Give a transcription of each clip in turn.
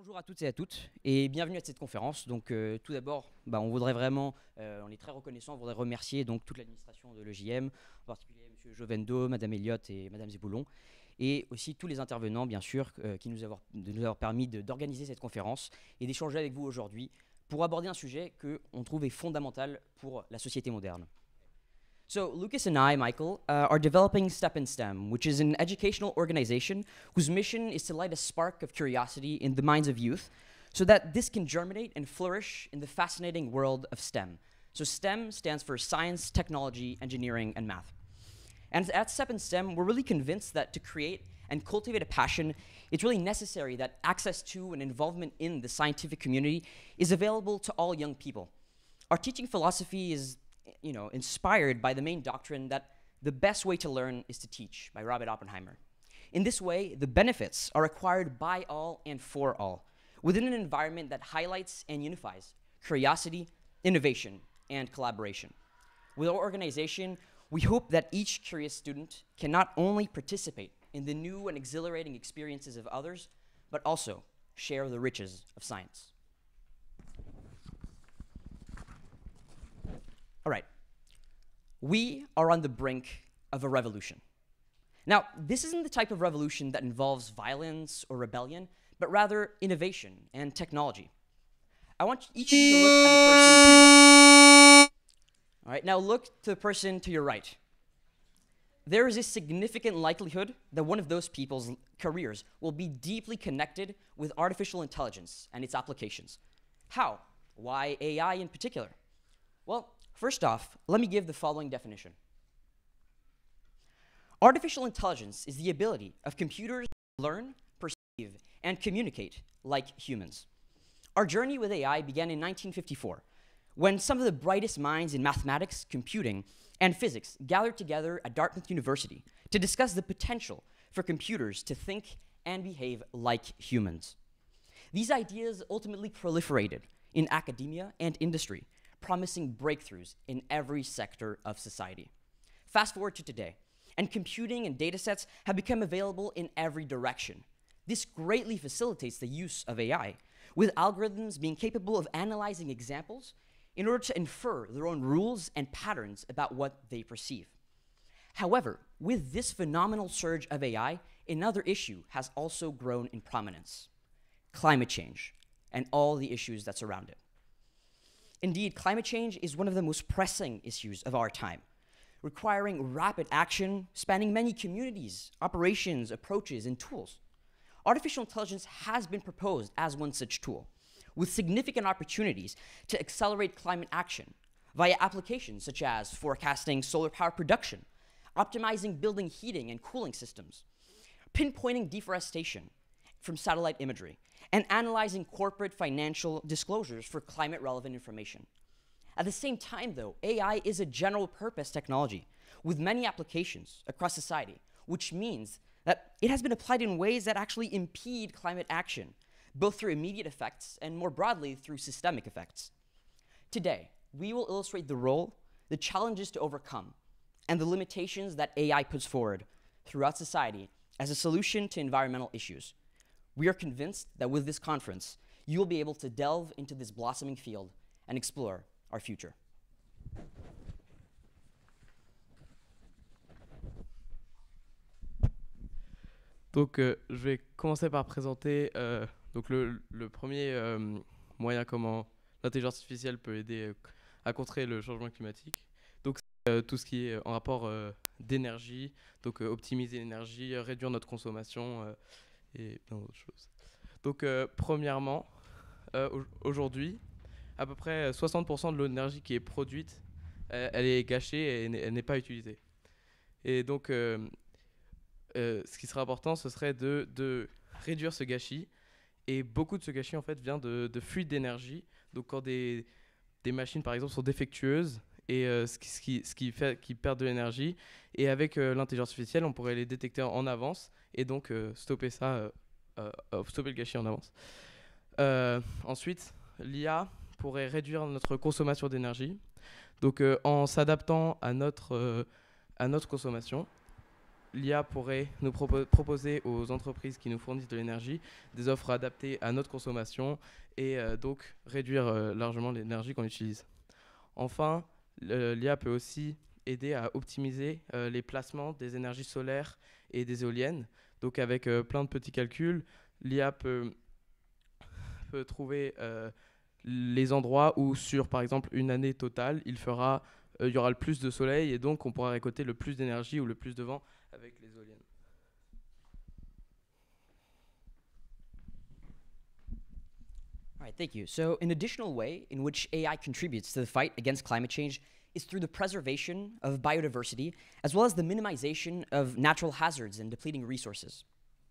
Bonjour à toutes et à toutes et bienvenue à cette conférence. Donc tout d'abord, on voudrait vraiment, on est très reconnaissant, on voudrait remercier donc toute l'administration de l'EJM, en particulier M. Jovendo, Mme Elliott et Mme Zeboulon, et aussi tous les intervenants bien sûr qui nous avoir permis d'organiser cette conférence et d'échanger avec vous aujourd'hui pour aborder un sujet qu'on trouve est fondamental pour la société moderne. So Lucas and I, Michael, are developing STEP in STEM, which is an educational organization whose mission is to light a spark of curiosity in the minds of youth so that this can germinate and flourish in the fascinating world of STEM. So STEM stands for science, technology, engineering, and math. And at STEP in STEM, we're really convinced that to create and cultivate a passion, it's really necessary that access to and involvement in the scientific community is available to all young people. Our teaching philosophy is inspired by the main doctrine that the best way to learn is to teach, by Robert Oppenheimer. In this way, the benefits are acquired by all and for all, within an environment that highlights and unifies curiosity, innovation, and collaboration. With our organization, we hope that each curious student can not only participate in the new and exhilarating experiences of others, but also share the riches of science. All right, we are on the brink of a revolution. Now, this isn't the type of revolution that involves violence or rebellion, but rather innovation and technology. I want each of you to look at the person to your right. All right, now look to the person to your right. There is a significant likelihood that one of those people's careers will be deeply connected with artificial intelligence and its applications. How? Why AI in particular? Well, first off, let me give the following definition. Artificial intelligence is the ability of computers to learn, perceive, and communicate like humans. Our journey with AI began in 1954, when some of the brightest minds in mathematics, computing, and physics gathered together at Dartmouth University to discuss the potential for computers to think and behave like humans. These ideas ultimately proliferated in academia and industry, promising breakthroughs in every sector of society. Fast forward to today, and computing and datasets have become available in every direction. This greatly facilitates the use of AI, with algorithms being capable of analyzing examples in order to infer their own rules and patterns about what they perceive. However, with this phenomenal surge of AI, another issue has also grown in prominence: climate change and all the issues that surround it. Indeed, climate change is one of the most pressing issues of our time, requiring rapid action spanning many communities, operations, approaches, and tools. Artificial intelligence has been proposed as one such tool, with significant opportunities to accelerate climate action via applications such as forecasting solar power production, optimizing building heating and cooling systems, pinpointing deforestation from satellite imagery, and analyzing corporate financial disclosures for climate-relevant information. At the same time, though, AI is a general-purpose technology with many applications across society, which means that it has been applied in ways that actually impede climate action, both through immediate effects and more broadly through systemic effects. Today, we will illustrate the role, the challenges to overcome, and the limitations that AI puts forward throughout society as a solution to environmental issues. We are convinced that with this conference, you will be able to delve into this blossoming field and explore our future. Donc, je vais commencer par présenter donc le premier moyen comment l'intelligence artificielle peut aider à contrer le changement climatique. Donc, c'est tout ce qui est en rapport d'énergie, donc optimiser l'énergie, réduire notre consommation et plein d'autres choses. Donc, premièrement, aujourd'hui, à peu près 60% de l'énergie qui est produite, elle est gâchée et elle n'est pas utilisée. Et donc, ce qui serait important, ce serait de réduire ce gâchis. Et beaucoup de ce gâchis, en fait, vient de fuite d'énergie. Donc, quand des machines, par exemple, sont défectueuses et ce qui fait qu'ils perdent de l'énergie. Et avec l'intelligence artificielle, on pourrait les détecter en avance et donc stopper le gâchis en avance. Ensuite, l'IA pourrait réduire notre consommation d'énergie. Donc, en s'adaptant à notre consommation. l'IA pourrait nous proposer aux entreprises qui nous fournissent de l'énergie des offres adaptées à notre consommation et donc réduire largement l'énergie qu'on utilise. Enfin, l'IA peut aussi aider à optimiser les placements des énergies solaires et des éoliennes. Donc avec plein de petits calculs, l'IA peut trouver les endroits où sur par exemple une année totale, il y aura le plus de soleil et donc on pourra récolter le plus d'énergie ou le plus de vent avec les éoliennes. All right, thank you. So, an additional way in which AI contributes to the fight against climate change is through the preservation of biodiversity, as well as the minimization of natural hazards and depleting resources.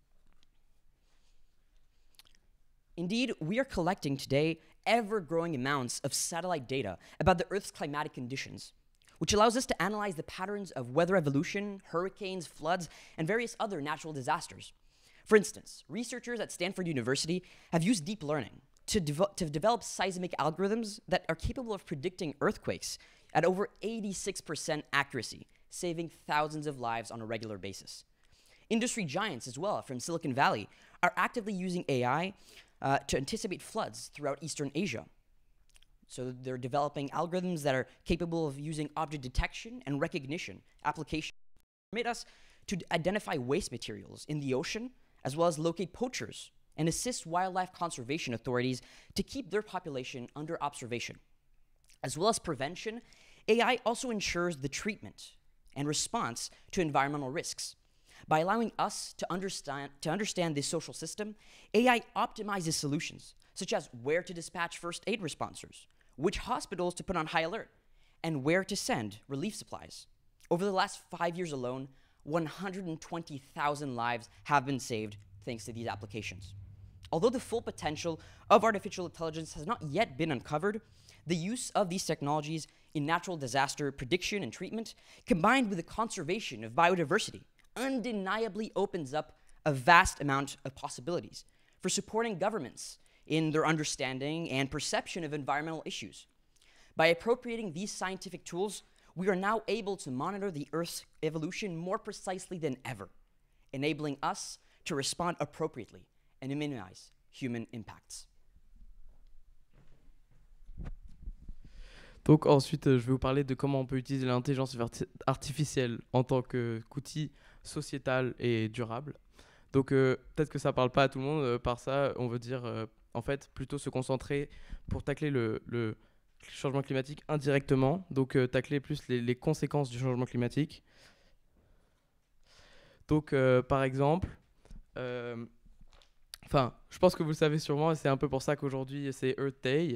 Indeed, we are collecting today ever-growing amounts of satellite data about the Earth's climatic conditions, which allows us to analyze the patterns of weather evolution, hurricanes, floods, and various other natural disasters. For instance, researchers at Stanford University have used deep learning to develop seismic algorithms that are capable of predicting earthquakes at over 86% accuracy, saving thousands of lives on a regular basis. Industry giants as well from Silicon Valley are actively using AI to anticipate floods throughout Eastern Asia. So they're developing algorithms that are capable of using object detection and recognition applications that permit us to identify waste materials in the ocean, as well as locate poachers and assist wildlife conservation authorities to keep their population under observation. As well as prevention, AI also ensures the treatment and response to environmental risks. By allowing us to understand this social system, AI optimizes solutions, such as where to dispatch first aid responders, which hospitals to put on high alert, and where to send relief supplies. Over the last 5 years alone, 120,000 lives have been saved thanks to these applications. Although the full potential of artificial intelligence has not yet been uncovered, the use of these technologies in natural disaster prediction and treatment, combined with the conservation of biodiversity, undeniably opens up a vast amount of possibilities for supporting governments in their understanding and perception of environmental issues. By appropriating these scientific tools, we are now able to monitor the Earth's evolution more precisely than ever, enabling us to respond appropriately and minimize human impacts. Donc ensuite, je vais vous parler de comment on peut utiliser l'intelligence artificielle en tant qu'outil sociétal et durable. Donc peut-être que ça ne parle pas à tout le monde. Par ça, on veut dire en fait plutôt se concentrer pour tacler le changement climatique indirectement. Donc tacler plus les conséquences du changement climatique. Donc par exemple, je pense que vous le savez sûrement et c'est un peu pour ça qu'aujourd'hui c'est Earth Day.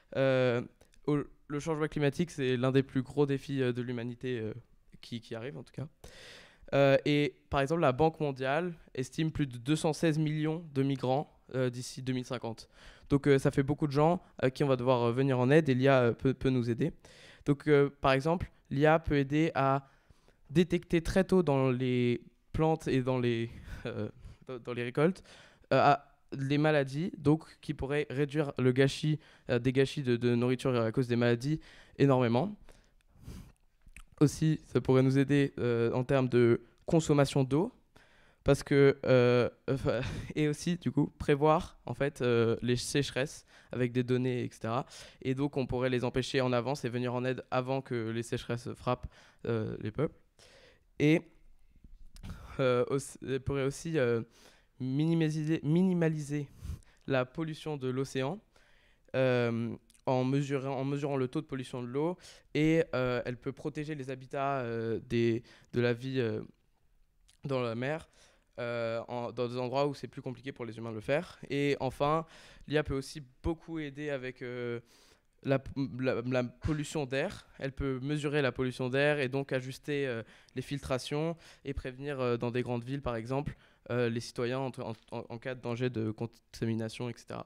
Le changement climatique, c'est l'un des plus gros défis de l'humanité qui arrive en tout cas. Et par exemple, la Banque mondiale estime plus de 216 millions de migrants d'ici 2050. Donc ça fait beaucoup de gens à qui on va devoir venir en aide et l'IA peut nous aider. Donc par exemple, l'IA peut aider à détecter très tôt dans les plantes et dans les récoltes les maladies, donc qui pourraient réduire le gâchis, des gâchis de nourriture à cause des maladies énormément. Aussi, ça pourrait nous aider en termes de consommation d'eau, parce que et aussi du coup prévoir en fait les sécheresses avec des données, etc. Et donc on pourrait les empêcher en avance et venir en aide avant que les sécheresses frappent les peuples. Et elle pourrait aussi minimaliser la pollution de l'océan en mesurant le taux de pollution de l'eau et elle peut protéger les habitats de la vie dans la mer dans des endroits où c'est plus compliqué pour les humains de le faire. Et enfin, l'IA peut aussi beaucoup aider avec la pollution d'air. Elle peut mesurer la pollution d'air et donc ajuster les filtrations et prévenir dans des grandes villes par exemple les citoyens en cas de danger de contamination, etc.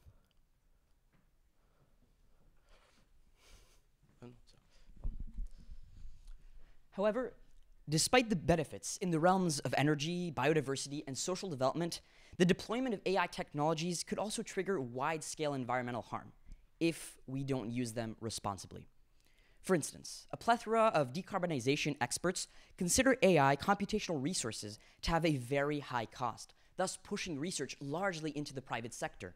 However, despite the benefits in the realms of energy, biodiversity, and social development, the deployment of AI technologies could also trigger wide-scale environmental harm if we don't use them responsibly. For instance, a plethora of decarbonization experts consider AI computational resources to have a very high cost, thus pushing research largely into the private sector.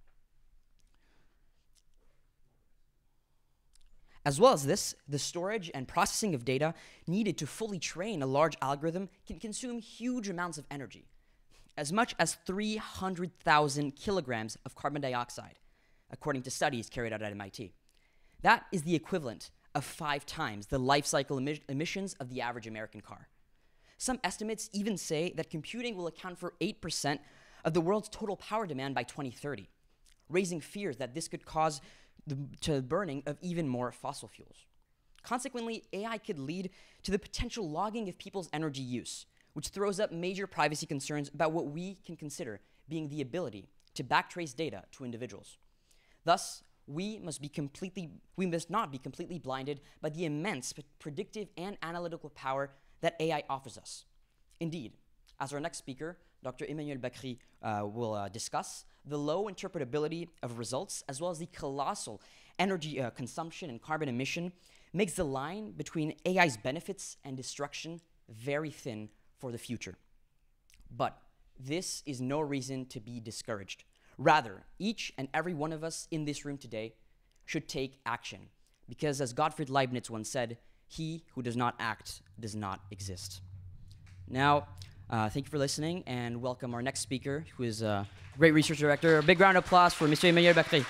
As well as this, the storage and processing of data needed to fully train a large algorithm can consume huge amounts of energy, as much as 300,000 kilograms of carbon dioxide, according to studies carried out at MIT. That is the equivalent of 5 times the life cycle emissions of the average American car. Some estimates even say that computing will account for 8% of the world's total power demand by 2030, raising fears that this could cause the burning of even more fossil fuels. Consequently, AI could lead to the potential logging of people's energy use, which throws up major privacy concerns about what we can consider being the ability to backtrace data to individuals. Thus, we must not be completely blinded by the immense predictive and analytical power that AI offers us. Indeed, as our next speaker, Dr. Emmanuel Bakri, will discuss, the low interpretability of results, as well as the colossal energy consumption and carbon emission, makes the line between AI's benefits and destruction very thin for the future. But this is no reason to be discouraged. Rather, each and every one of us in this room today should take action, because as Gottfried Leibniz once said, he who does not act does not exist. Now, thank you for listening, and welcome our next speaker, who is a great research director. A big round of applause for Monsieur Emmanuel Bakri.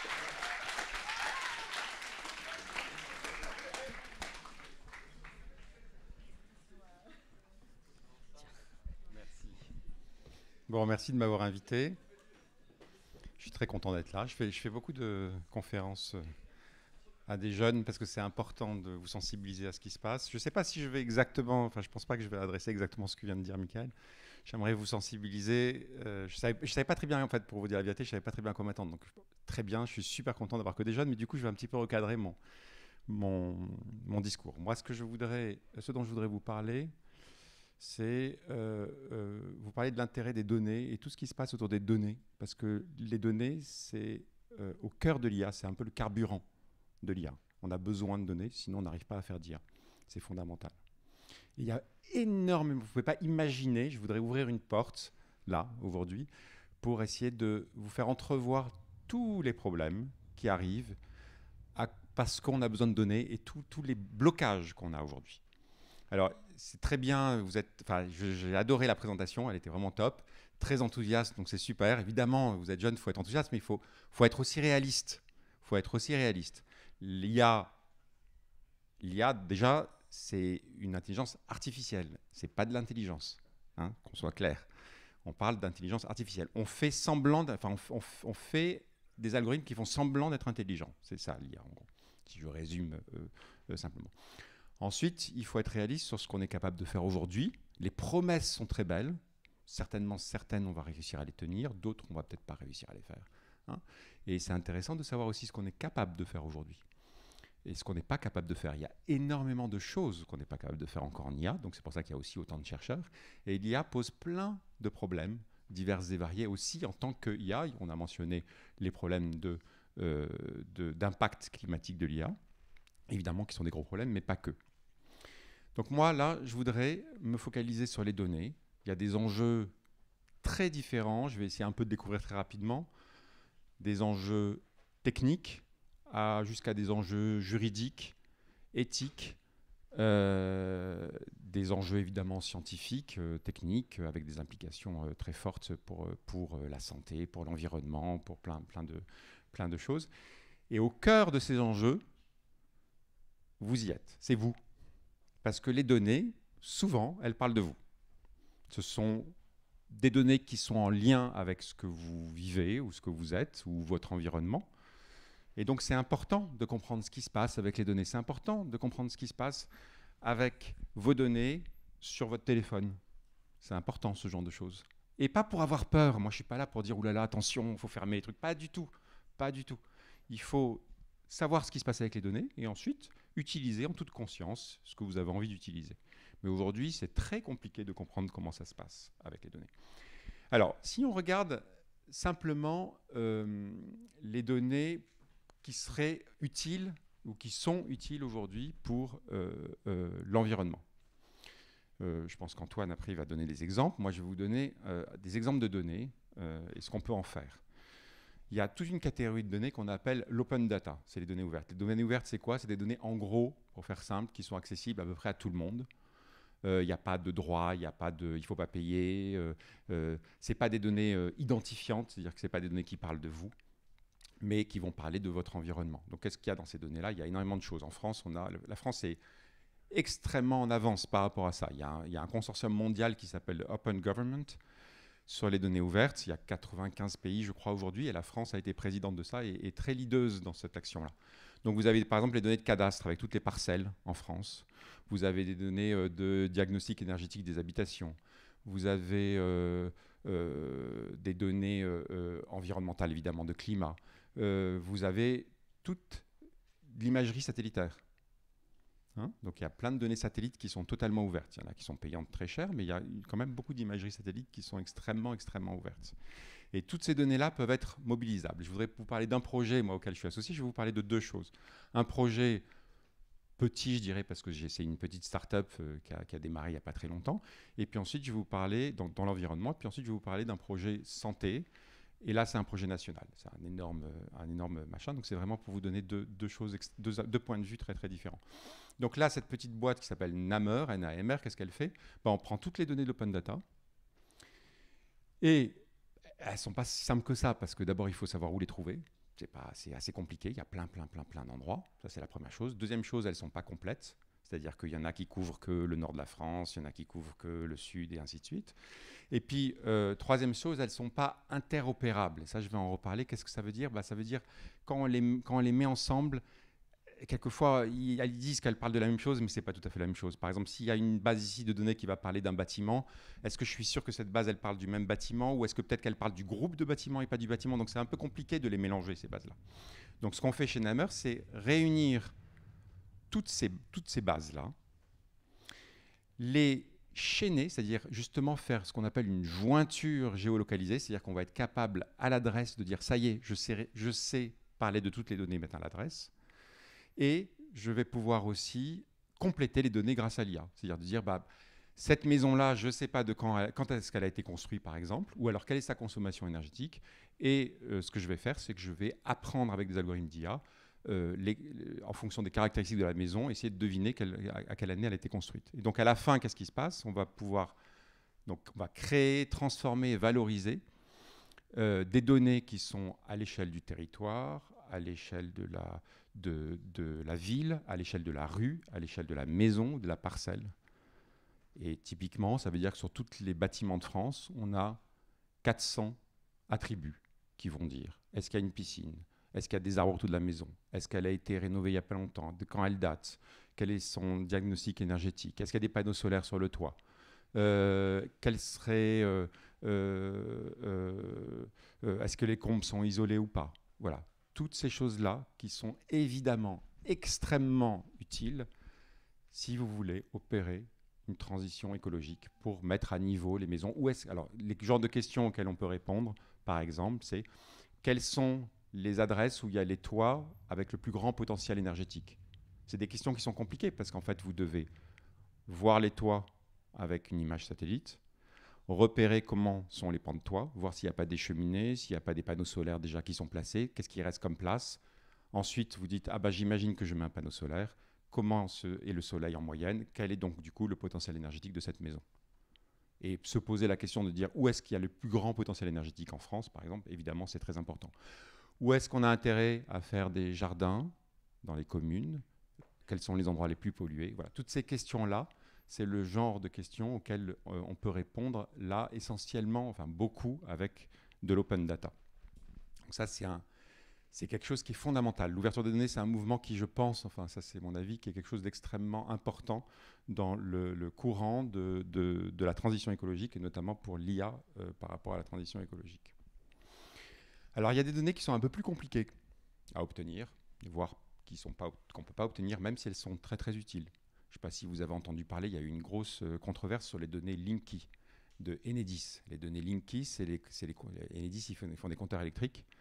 Merci. Bon, merci de m'avoir invité. Je suis très content d'être là. Je fais beaucoup de conférences à des jeunes parce que c'est important de vous sensibiliser à ce qui se passe. Je ne sais pas si je vais exactement, enfin je ne pense pas que je vais adresser exactement ce que vient de dire Michael. J'aimerais vous sensibiliser. Je savais pas très bien, en fait, pour vous dire la vérité, je ne savais pas très bien comment m'attendre. Donc très bien, je suis super content d'avoir que des jeunes, mais du coup je vais un petit peu recadrer mon discours. Moi, ce dont je voudrais vous parler, c'est vous parler de l'intérêt des données et tout ce qui se passe autour des données. Parce que les données, c'est au cœur de l'IA, c'est un peu le carburant de l'IA. On a besoin de données, sinon on n'arrive pas à faire d'IA. C'est fondamental. Et il y a énormément, vous ne pouvez pas imaginer, je voudrais ouvrir une porte, là, aujourd'hui, pour essayer de vous faire entrevoir tous les problèmes qui arrivent parce qu'on a besoin de données et tous les blocages qu'on a aujourd'hui. Alors, c'est très bien, j'ai adoré la présentation, elle était vraiment top, très enthousiaste, donc c'est super. Évidemment, vous êtes jeune, il faut être enthousiaste, mais il faut être aussi réaliste. Il faut être aussi réaliste. L'IA, déjà, c'est une intelligence artificielle, c'est pas de l'intelligence, hein, qu'on soit clair. On parle d'intelligence artificielle. On fait semblant, on fait des algorithmes qui font semblant d'être intelligents. C'est ça l'IA, en gros, si je résume simplement. Ensuite, il faut être réaliste sur ce qu'on est capable de faire aujourd'hui. Les promesses sont très belles. Certaines, on va réussir à les tenir. D'autres, on va peut-être pas réussir à les faire. Hein. Et c'est intéressant de savoir aussi ce qu'on est capable de faire aujourd'hui. Et ce qu'on n'est pas capable de faire. Il y a énormément de choses qu'on n'est pas capable de faire encore en IA. Donc c'est pour ça qu'il y a aussi autant de chercheurs. Et l'IA pose plein de problèmes divers et variés aussi en tant que IA. On a mentionné les problèmes d'impact climatique de l'IA. Évidemment, qui sont des gros problèmes, mais pas que. Donc moi, là, je voudrais me focaliser sur les données. Il y a des enjeux très différents. Je vais essayer un peu de découvrir très rapidement. Des enjeux techniques jusqu'à des enjeux juridiques, éthiques, des enjeux évidemment scientifiques, techniques, avec des implications très fortes pour la santé, pour l'environnement, pour plein de choses. Et au cœur de ces enjeux, vous y êtes, c'est vous. Parce que les données, souvent, elles parlent de vous. Ce sont des données qui sont en lien avec ce que vous vivez ou ce que vous êtes ou votre environnement. Et donc, c'est important de comprendre ce qui se passe avec les données. C'est important de comprendre ce qui se passe avec vos données sur votre téléphone. C'est important, ce genre de choses. Et pas pour avoir peur. Moi, je ne suis pas là pour dire « oulala, attention, il faut fermer les trucs ». Pas du tout. Pas du tout. Il faut savoir ce qui se passe avec les données et ensuite utiliser en toute conscience ce que vous avez envie d'utiliser. Mais aujourd'hui, c'est très compliqué de comprendre comment ça se passe avec les données. Alors, si on regarde simplement les données qui seraient utiles ou qui sont utiles aujourd'hui pour l'environnement. Je pense qu'Antoine, après, il va donner des exemples. Moi, je vais vous donner des exemples de données et ce qu'on peut en faire. Il y a toute une catégorie de données qu'on appelle l'open data. C'est les données ouvertes. Les données ouvertes, c'est quoi? C'est des données, en gros, pour faire simple, qui sont accessibles à peu près à tout le monde. Il n'y a pas de droit, il ne faut pas payer. Ce n'est pas des données identifiantes, c'est-à-dire que ce n'est pas des données qui parlent de vous, mais qui vont parler de votre environnement. Donc, qu'est-ce qu'il y a dans ces données-là? Il y a énormément de choses. En France, la France est extrêmement en avance par rapport à ça. Il y a un consortium mondial qui s'appelle Open Government sur les données ouvertes. Il y a 95 pays, je crois, aujourd'hui, et la France a été présidente de ça et est très leaduse dans cette action-là. Donc vous avez par exemple les données de cadastre avec toutes les parcelles en France. Vous avez des données de diagnostic énergétique des habitations. Vous avez des données environnementales, évidemment, de climat. Vous avez toute l'imagerie satellitaire. Donc il y a plein de données satellites qui sont totalement ouvertes. Il y en a qui sont payantes très cher, mais il y a quand même beaucoup d'imageries satellites qui sont extrêmement ouvertes. Et toutes ces données-là peuvent être mobilisables. Je voudrais vous parler d'un projet, moi, auquel je suis associé. Je vais vous parler de deux choses. Un projet petit, je dirais, parce que c'est une petite start-up qui a démarré il n'y a pas très longtemps. Et puis ensuite, je vais vous parler dans l'environnement. Puis ensuite, je vais vous parler d'un projet santé. Et là, c'est un projet national. C'est un énorme machin. Donc, c'est vraiment pour vous donner deux points de vue très, très différents. Donc là, cette petite boîte qui s'appelle NAMR, N-A-M-R, qu'est-ce qu'elle fait? On prend toutes les données de l'open data. Et elles ne sont pas si simples que ça, parce que d'abord, il faut savoir où les trouver. C'est assez compliqué. Il y a plein d'endroits. Ça, c'est la première chose. Deuxième chose, elles ne sont pas complètes. C'est-à-dire qu'il y en a qui couvrent que le nord de la France, il y en a qui couvrent que le sud, et ainsi de suite. Et puis, troisième chose, elles ne sont pas interopérables. Et ça, je vais en reparler. Qu'est-ce que ça veut dire? Ça veut dire, quand on les met ensemble, quelquefois, ils disent qu'elles parlent de la même chose, mais ce n'est pas tout à fait la même chose. Par exemple, s'il y a une base ici de données qui va parler d'un bâtiment, est-ce que je suis sûr que cette base, elle parle du même bâtiment, ou est-ce que peut-être qu'elle parle du groupe de bâtiments et pas du bâtiment? Donc, c'est un peu compliqué de les mélanger, ces bases-là. Donc, ce qu'on fait chez NAMR, c'est réunir toutes ces bases-là, les chaîner, c'est-à-dire justement faire ce qu'on appelle une jointure géolocalisée, c'est-à-dire qu'on va être capable à l'adresse de dire « ça y est, je sais parler de toutes les données maintenant à l'adresse ». Et je vais pouvoir aussi compléter les données grâce à l'IA. C'est-à-dire de dire, cette maison-là, je ne sais pas de quand est-ce qu'elle a été construite, par exemple, ou alors quelle est sa consommation énergétique. Et ce que je vais faire, c'est que je vais apprendre avec des algorithmes d'IA, en fonction des caractéristiques de la maison, essayer de deviner à quelle année elle a été construite. Et donc à la fin, qu'est-ce qui se passe? On va créer, transformer et valoriser des données qui sont à l'échelle du territoire, à l'échelle de la ville, à l'échelle de la rue, à l'échelle de la maison, de la parcelle. Et typiquement, ça veut dire que sur tous les bâtiments de France, on a 400 attributs qui vont dire est-ce qu'il y a une piscine? Est-ce qu'il y a des arbres autour de la maison? Est-ce qu'elle a été rénovée il n'y a pas longtemps? De quand elle date? Quel est son diagnostic énergétique? Est-ce qu'il y a des panneaux solaires sur le toit? Est-ce que les combles sont isolés ou pas? Voilà. Toutes ces choses-là qui sont évidemment extrêmement utiles si vous voulez opérer une transition écologique pour mettre à niveau les maisons. Alors, les genres de questions auxquelles on peut répondre, par exemple, c'est quelles sont les adresses où il y a les toits avec le plus grand potentiel énergétique? C'est des questions qui sont compliquées parce qu'en fait, vous devez voir les toits avec une image satellite, repérer comment sont les pans de toit, voir s'il n'y a pas des cheminées, s'il n'y a pas des panneaux solaires déjà qui sont placés, qu'est-ce qui reste comme place. Ensuite, vous dites, j'imagine que je mets un panneau solaire, comment est le soleil en moyenne, quel est donc du coup le potentiel énergétique de cette maison? Et se poser la question de dire où est-ce qu'il y a le plus grand potentiel énergétique en France, par exemple, évidemment, c'est très important. Où est-ce qu'on a intérêt à faire des jardins dans les communes? Quels sont les endroits les plus pollués? Voilà, toutes ces questions-là, c'est le genre de questions auxquelles on peut répondre là essentiellement, enfin beaucoup, avec de l'open data. Donc ça, c'est quelque chose qui est fondamental. L'ouverture des données, c'est un mouvement qui, je pense, enfin ça c'est mon avis, qui est quelque chose d'extrêmement important dans le courant de la transition écologique, et notamment pour l'IA par rapport à la transition écologique. Alors il y a des données qui sont un peu plus compliquées à obtenir, voire qu'on ne peut pas obtenir, même si elles sont très très utiles. Je ne sais pas si vous avez entendu parler, il y a eu une grosse controverse sur les données Linky de Enedis. Les données Linky, Enedis, ils font des compteurs électriques.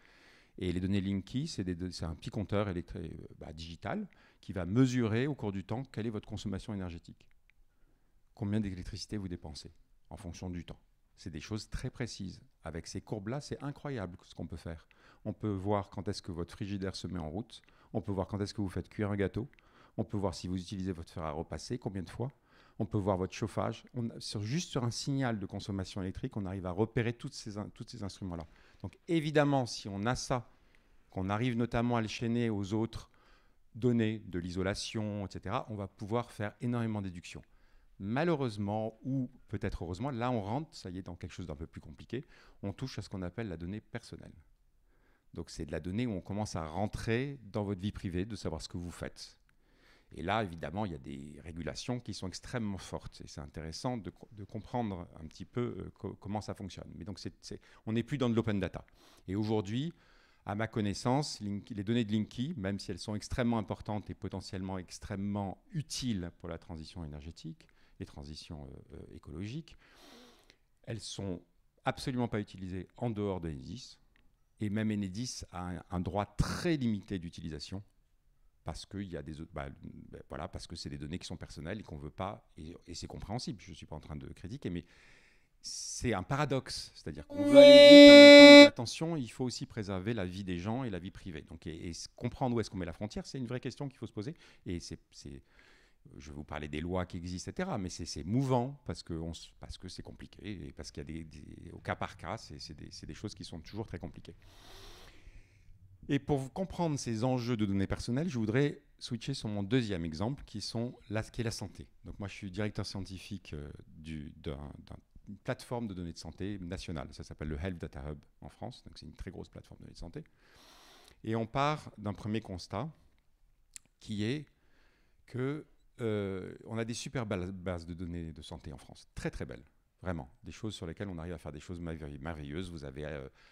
Et les données Linky, c'est un petit compteur digital qui va mesurer au cours du temps quelle est votre consommation énergétique. Combien d'électricité vous dépensez en fonction du temps. C'est des choses très précises. Avec ces courbes-là, c'est incroyable ce qu'on peut faire. On peut voir quand est-ce que votre frigidaire se met en route. On peut voir quand est-ce que vous faites cuire un gâteau. On peut voir si vous utilisez votre fer à repasser, combien de fois. On peut voir votre chauffage. Juste sur un signal de consommation électrique, on arrive à repérer tous ces instruments-là. Donc évidemment, si on a ça, qu'on arrive notamment à le chaîner aux autres données de l'isolation, etc., on va pouvoir faire énormément de déductions. Malheureusement, ou peut-être heureusement, là on rentre, ça y est, dans quelque chose d'un peu plus compliqué, on touche à ce qu'on appelle la donnée personnelle. Donc c'est de la donnée où on commence à rentrer dans votre vie privée, de savoir ce que vous faites. Et là, évidemment, il y a des régulations qui sont extrêmement fortes. Et c'est intéressant de comprendre un petit peu comment ça fonctionne. Mais donc, on n'est plus dans de l'open data. Et aujourd'hui, à ma connaissance, les données de Linky, même si elles sont extrêmement importantes et potentiellement extrêmement utiles pour la transition énergétique et transition écologique, elles ne sont absolument pas utilisées en dehors de Enedis. Et même Enedis a un droit très limité d'utilisation. Parce qu'il y a des autres, voilà, parce que c'est des données qui sont personnelles et qu'on ne veut pas, et c'est compréhensible, je ne suis pas en train de critiquer, mais c'est un paradoxe, c'est-à-dire qu'on veut aller vite, en même temps, attention, il faut aussi préserver la vie des gens et la vie privée. Donc, et comprendre où est-ce qu'on met la frontière, c'est une vraie question qu'il faut se poser, et je vais vous parler des lois qui existent, etc., mais c'est mouvant, parce que c'est compliqué, et parce qu'il y a au cas par cas, c'est des choses qui sont toujours très compliquées. Et pour vous comprendre ces enjeux de données personnelles, je voudrais switcher sur mon deuxième exemple, qui est la santé. Donc moi, je suis directeur scientifique d'une plateforme de données de santé nationale. Ça s'appelle le Health Data Hub en France. Donc c'est une très grosse plateforme de données de santé. Et on part d'un premier constat, qui est que on a des super bases de données de santé en France. Très, très belles. Vraiment. Des choses sur lesquelles on arrive à faire des choses merveilleuses. Vous avez...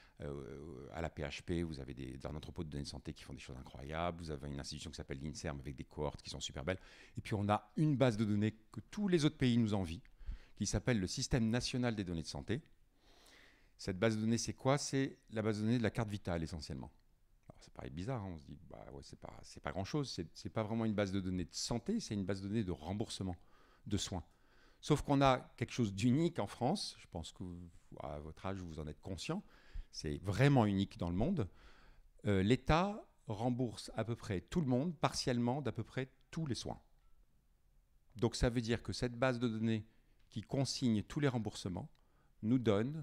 à la PHP, vous avez un entrepôt de données de santé qui font des choses incroyables. Vous avez une institution qui s'appelle l'INSERM avec des cohortes qui sont super belles. Et puis on a une base de données que tous les autres pays nous envient, qui s'appelle le Système national des données de santé. Cette base de données, c'est quoi? C'est la base de données de la carte vitale essentiellement. Alors, ça paraît bizarre, hein, on se dit, ouais, c'est pas grand-chose. C'est pas vraiment une base de données de santé, c'est une base de données de remboursement de soins. Sauf qu'on a quelque chose d'unique en France. Je pense que à votre âge, vous en êtes conscient. C'est vraiment unique dans le monde. L'État rembourse à peu près tout le monde, partiellement, d'à peu près tous les soins. Donc ça veut dire que cette base de données qui consigne tous les remboursements nous donne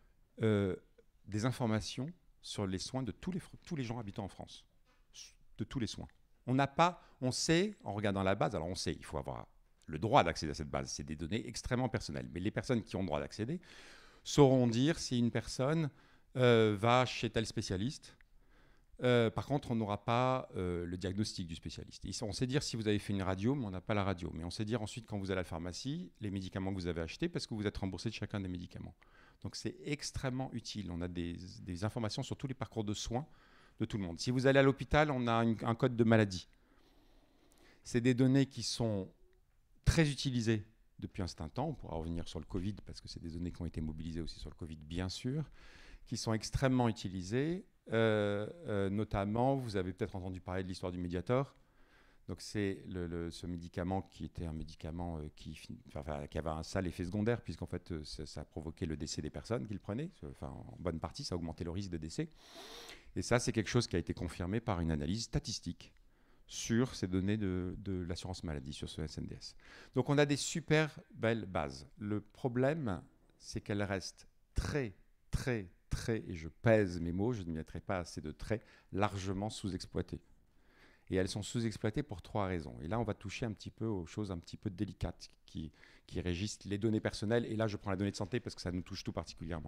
des informations sur les soins de tous les gens habitant en France, de tous les soins. On sait, en regardant la base, alors on sait, il faut avoir le droit d'accéder à cette base. C'est des données extrêmement personnelles. Mais les personnes qui ont le droit d'accéder sauront dire si une personne va chez tel spécialiste. Par contre, on n'aura pas le diagnostic du spécialiste. On sait dire si vous avez fait une radio, mais on n'a pas la radio. Mais on sait dire ensuite, quand vous allez à la pharmacie, les médicaments que vous avez achetés, parce que vous êtes remboursé de chacun des médicaments. Donc c'est extrêmement utile. On a des informations sur tous les parcours de soins de tout le monde. Si vous allez à l'hôpital, on a un code de maladie. C'est des données qui sont très utilisées depuis un certain temps. On pourra revenir sur le Covid, parce que c'est des données qui ont été mobilisées aussi sur le Covid, bien sûr, qui sont extrêmement utilisées. Notamment, vous avez peut-être entendu parler de l'histoire du Mediator. Donc c'est ce médicament qui était un médicament qui avait un sale effet secondaire, puisqu'en fait ça a provoqué le décès des personnes qui le prenaient. Enfin, en bonne partie, ça a augmenté le risque de décès. Et ça, c'est quelque chose qui a été confirmé par une analyse statistique sur ces données de l'assurance maladie, sur ce SNDS. Donc on a des super belles bases. Le problème, c'est qu'elles restent très, très, très, et je pèse mes mots, je ne mettrai pas assez de traits, largement sous-exploitées. Et elles sont sous-exploitées pour 3 raisons. Et là, on va toucher un petit peu aux choses un petit peu délicates qui régissent les données personnelles. Et là, je prends la donnée de santé parce que ça nous touche tout particulièrement.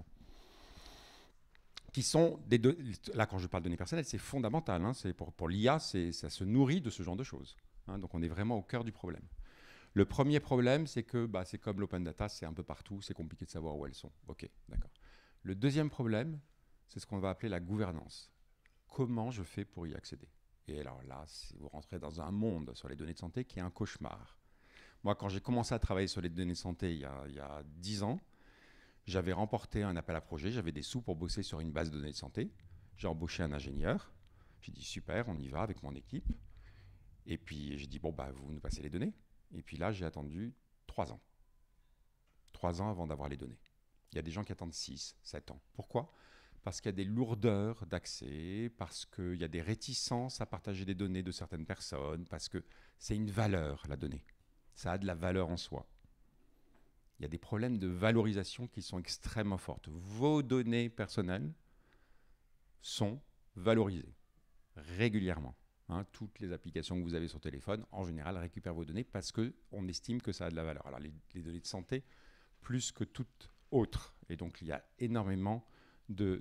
Qui sont là, quand je parle de données personnelles, c'est fondamental. Hein, pour l'IA, ça se nourrit de ce genre de choses. Hein, donc, on est vraiment au cœur du problème. Le premier problème, c'est que c'est comme l'open data, c'est un peu partout, c'est compliqué de savoir où elles sont. OK, d'accord. Le deuxième problème, c'est ce qu'on va appeler la gouvernance. Comment je fais pour y accéder? Et alors là, vous rentrez dans un monde sur les données de santé qui est un cauchemar. Moi, quand j'ai commencé à travailler sur les données de santé il y a 10 ans, j'avais remporté un appel à projet, j'avais des sous pour bosser sur une base de données de santé. J'ai embauché un ingénieur. J'ai dit super, on y va avec mon équipe. Et puis j'ai dit bon, bah, vous nous passez les données. Et puis là, j'ai attendu 3 ans. 3 ans avant d'avoir les données. Il y a des gens qui attendent 6, 7 ans. Pourquoi ? Parce qu'il y a des lourdeurs d'accès, parce qu'il y a des réticences à partager des données de certaines personnes, parce que c'est une valeur, la donnée. Ça a de la valeur en soi. Il y a des problèmes de valorisation qui sont extrêmement fortes. Vos données personnelles sont valorisées régulièrement. Toutes les applications que vous avez sur téléphone, en général, récupèrent vos données parce qu'on estime que ça a de la valeur. Alors, les données de santé, plus que toutes autres. Et donc, il y a énormément de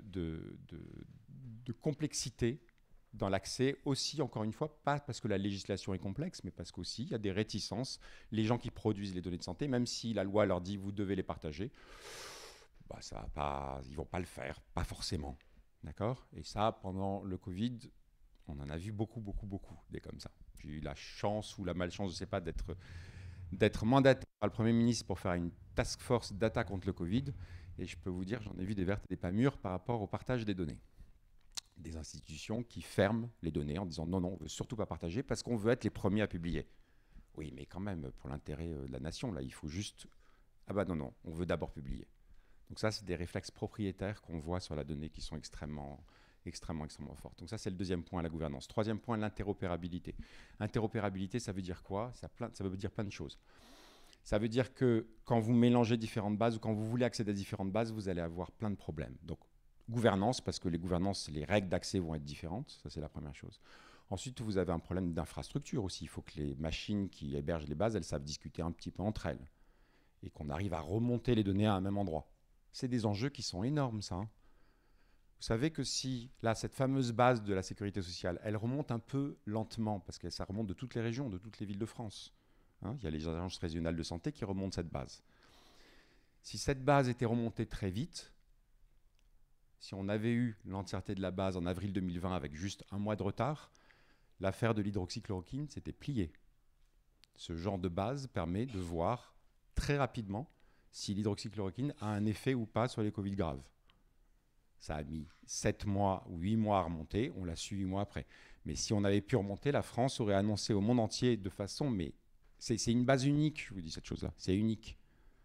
complexité dans l'accès aussi, encore une fois, pas parce que la législation est complexe, mais parce qu'aussi, il y a des réticences. Les gens qui produisent les données de santé, même si la loi leur dit « vous devez les partager », bah, ça va pas, ils ne vont pas le faire, pas forcément. D'accord ? Et ça, pendant le Covid, on en a vu beaucoup, des comme ça. J'ai eu la chance ou la malchance, je ne sais pas, d'être mandaté par le Premier ministre pour faire une task force data contre le Covid. Et je peux vous dire, j'en ai vu des vertes et des pas mûres par rapport au partage des données. Des institutions qui ferment les données en disant non, on ne veut surtout pas partager parce qu'on veut être les premiers à publier. Oui, mais quand même, pour l'intérêt de la nation, là, il faut juste... Ah bah non, on veut d'abord publier. Donc ça, c'est des réflexes propriétaires qu'on voit sur la donnée qui sont extrêmement fortes. Donc ça, c'est le deuxième point, la gouvernance. Troisième point, l'interopérabilité. Interopérabilité, ça veut dire quoi ? Ça veut dire plein de choses. Ça veut dire que quand vous mélangez différentes bases ou quand vous voulez accéder à différentes bases, vous allez avoir plein de problèmes. Donc, gouvernance, parce que les règles d'accès vont être différentes. Ça, c'est la première chose. Ensuite, vous avez un problème d'infrastructure aussi. Il faut que les machines qui hébergent les bases, elles savent discuter un petit peu entre elles. Et qu'on arrive à remonter les données à un même endroit. C'est des enjeux qui sont énormes, ça. Vous savez que si, là, cette fameuse base de la sécurité sociale, elle remonte un peu lentement, parce que ça remonte de toutes les régions, de toutes les villes de France. Il y a les agences régionales de santé qui remontent cette base. Si cette base était remontée très vite, si on avait eu l'entièreté de la base en avril 2020 avec juste un mois de retard, l'affaire de l'hydroxychloroquine s'était pliée. Ce genre de base permet de voir très rapidement si l'hydroxychloroquine a un effet ou pas sur les Covid graves. Ça a mis 7 mois ou 8 mois à remonter, on l'a su 8 mois après. Mais si on avait pu remonter, la France aurait annoncé au monde entier de façon... mais c'est une base unique, je vous dis cette chose-là, c'est unique.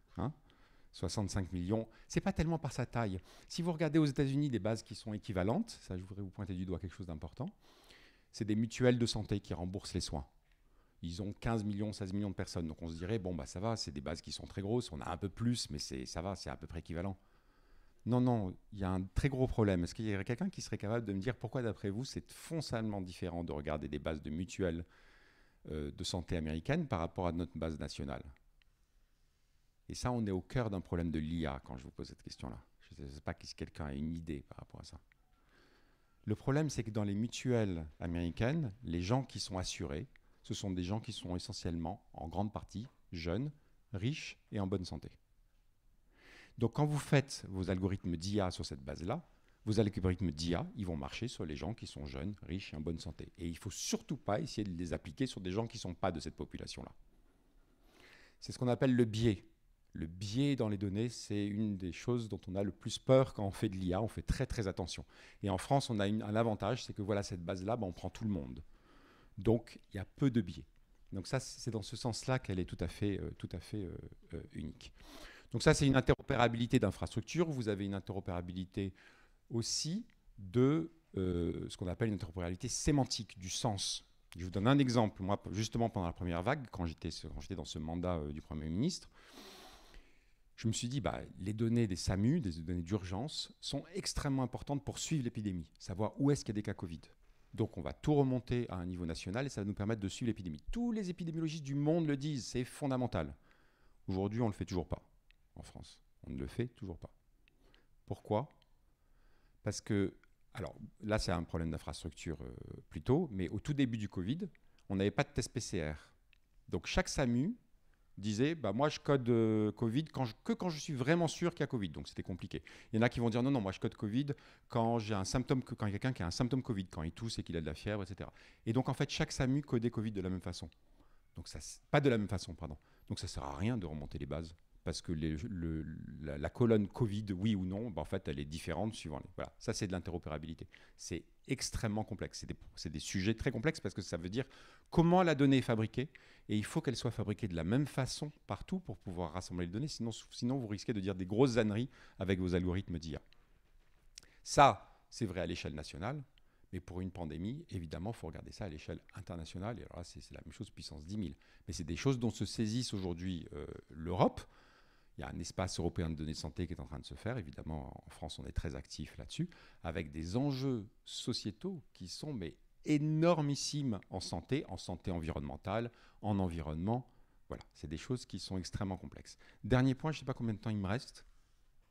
65 millions, c'est pas tellement par sa taille. Si vous regardez aux États-Unis des bases qui sont équivalentes, ça je voudrais vous pointer du doigt quelque chose d'important, c'est des mutuelles de santé qui remboursent les soins. Ils ont 15 millions, 16 millions de personnes, donc on se dirait, bon bah ça va, c'est des bases qui sont très grosses, on a un peu plus, mais ça va, c'est à peu près équivalent. Non, il y a un très gros problème. Est-ce qu'il y aurait quelqu'un qui serait capable de me dire pourquoi d'après vous c'est foncièrement différent de regarder des bases de mutuelles de santé américaine par rapport à notre base nationale? Et ça, on est au cœur d'un problème de l'IA quand je vous pose cette question-là. Je ne sais pas si quelqu'un a une idée par rapport à ça. Le problème, c'est que dans les mutuelles américaines, les gens qui sont assurés, ce sont des gens qui sont essentiellement, en grande partie, jeunes, riches et en bonne santé. Donc quand vous faites vos algorithmes d'IA sur cette base-là, vos algorithmes d'IA, ils vont marcher sur les gens qui sont jeunes, riches et en bonne santé. Et il ne faut surtout pas essayer de les appliquer sur des gens qui ne sont pas de cette population-là. C'est ce qu'on appelle le biais. Le biais dans les données, c'est une des choses dont on a le plus peur quand on fait de l'IA. On fait très très attention. Et en France, on a un avantage, c'est que voilà, cette base-là, on prend tout le monde. Donc, il y a peu de biais. Donc ça, c'est dans ce sens-là qu'elle est tout à fait unique. Donc ça, c'est une interopérabilité d'infrastructure. Vous avez une interopérabilité aussi de ce qu'on appelle une interopérabilité sémantique, du sens. Je vous donne un exemple. Moi, justement, pendant la première vague, quand j'étais dans ce mandat du Premier ministre, je me suis dit, les données des SAMU, des données d'urgence, sont extrêmement importantes pour suivre l'épidémie, savoir où est-ce qu'il y a des cas Covid. Donc, on va tout remonter à un niveau national et ça va nous permettre de suivre l'épidémie. Tous les épidémiologistes du monde le disent, c'est fondamental. Aujourd'hui, on ne le fait toujours pas en France. On ne le fait toujours pas. Pourquoi ? Parce que, alors là, c'est un problème d'infrastructure plutôt, mais au tout début du Covid, on n'avait pas de test PCR. Donc, chaque SAMU disait, moi je code Covid que quand je suis vraiment sûr qu'il y a Covid. Donc c'était compliqué. Il y en a qui vont dire non, moi je code Covid quand j'ai un symptôme, quand il y a quelqu'un qui a un symptôme Covid, quand il tousse et qu'il a de la fièvre, etc. Et donc en fait chaque SAMU codait Covid de la même façon. Donc ça, pas de la même façon, pardon. Donc ça sert à rien de remonter les bases parce que la colonne Covid, oui ou non, en fait, elle est différente suivant les... Voilà, ça c'est de l'interopérabilité. C'est extrêmement complexe. C'est des sujets très complexes parce que ça veut dire comment la donnée est fabriquée, et il faut qu'elle soit fabriquée de la même façon partout pour pouvoir rassembler les données, sinon vous risquez de dire des grosses âneries avec vos algorithmes d'IA. Ça, c'est vrai à l'échelle nationale, mais pour une pandémie, évidemment, il faut regarder ça à l'échelle internationale, et alors là, c'est la même chose puissance 10 000. Mais c'est des choses dont se saisissent aujourd'hui l'Europe. Il y a un espace européen de données de santé qui est en train de se faire. Évidemment, en France, on est très actif là-dessus, avec des enjeux sociétaux qui sont énormissimes en santé environnementale, en environnement. Voilà, c'est des choses qui sont extrêmement complexes. Dernier point, je ne sais pas combien de temps il me reste. Pardon ?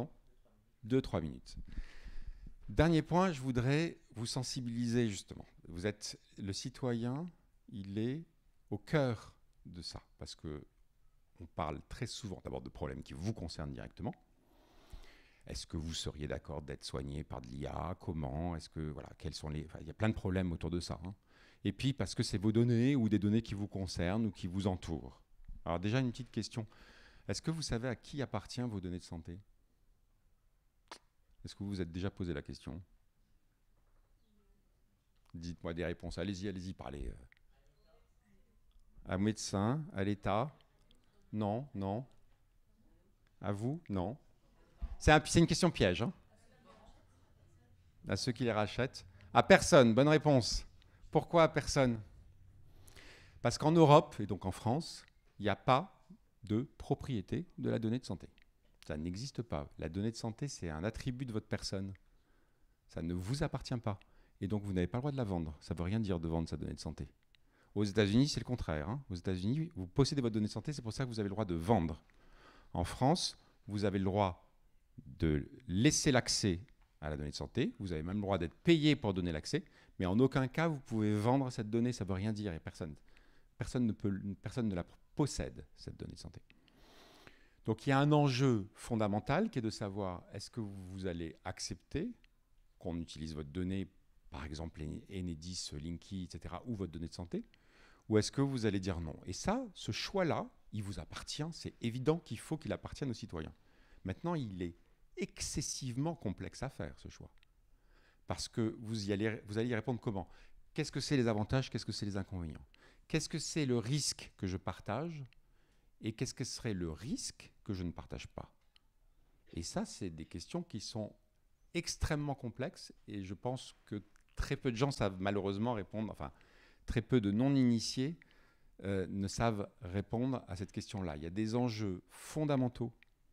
2-3 minutes. Dernier point, je voudrais vous sensibiliser justement. Vous êtes le citoyen, il est au cœur de ça, parce que on parle très souvent d'abord de problèmes qui vous concernent directement. Est-ce que vous seriez d'accord d'être soigné par de l'IA? Comment? Est-ce que voilà, quels sont les... Enfin, il y a plein de problèmes autour de ça. Hein. Et puis parce que c'est vos données ou des données qui vous concernent ou qui vous entourent. Alors déjà une petite question. Est-ce que vous savez à qui appartiennent vos données de santé? Est-ce que vous vous êtes déjà posé la question? Dites-moi des réponses. Allez-y, parlez. À un médecin, à l'État? Non, non. À vous? Non. C'est une question piège. Hein, à ceux qui les rachètent. À personne, bonne réponse. Pourquoi à personne? Parce qu'en Europe, et donc en France, il n'y a pas de propriété de la donnée de santé. Ça n'existe pas. La donnée de santé, c'est un attribut de votre personne. Ça ne vous appartient pas. Et donc, vous n'avez pas le droit de la vendre. Ça ne veut rien dire de vendre sa donnée de santé. Aux États-Unis, c'est le contraire. Hein. Aux États-Unis, vous possédez votre donnée de santé, c'est pour ça que vous avez le droit de vendre. En France, vous avez le droit de laisser l'accès à la donnée de santé. Vous avez même le droit d'être payé pour donner l'accès. Mais en aucun cas, vous pouvez vendre cette donnée. Ça ne veut rien dire. Et personne ne la possède, cette donnée de santé. Donc il y a un enjeu fondamental qui est de savoir est-ce que vous allez accepter qu'on utilise votre donnée, par exemple Enedis, Linky, etc., ou votre donnée de santé, ou est-ce que vous allez dire non? Et ça, ce choix-là, il vous appartient, c'est évident qu'il faut qu'il appartienne aux citoyens. Maintenant, il est excessivement complexe à faire, ce choix. Parce que vous allez y répondre comment? Qu'est-ce que c'est les avantages? Qu'est-ce que c'est les inconvénients? Qu'est-ce que c'est le risque que je partage? Et qu'est-ce que serait le risque que je ne partage pas? Et ça, c'est des questions qui sont extrêmement complexes et je pense que très peu de gens savent malheureusement répondre, enfin très peu de non-initiés ne savent répondre à cette question-là. Il y a des enjeux fondamentaux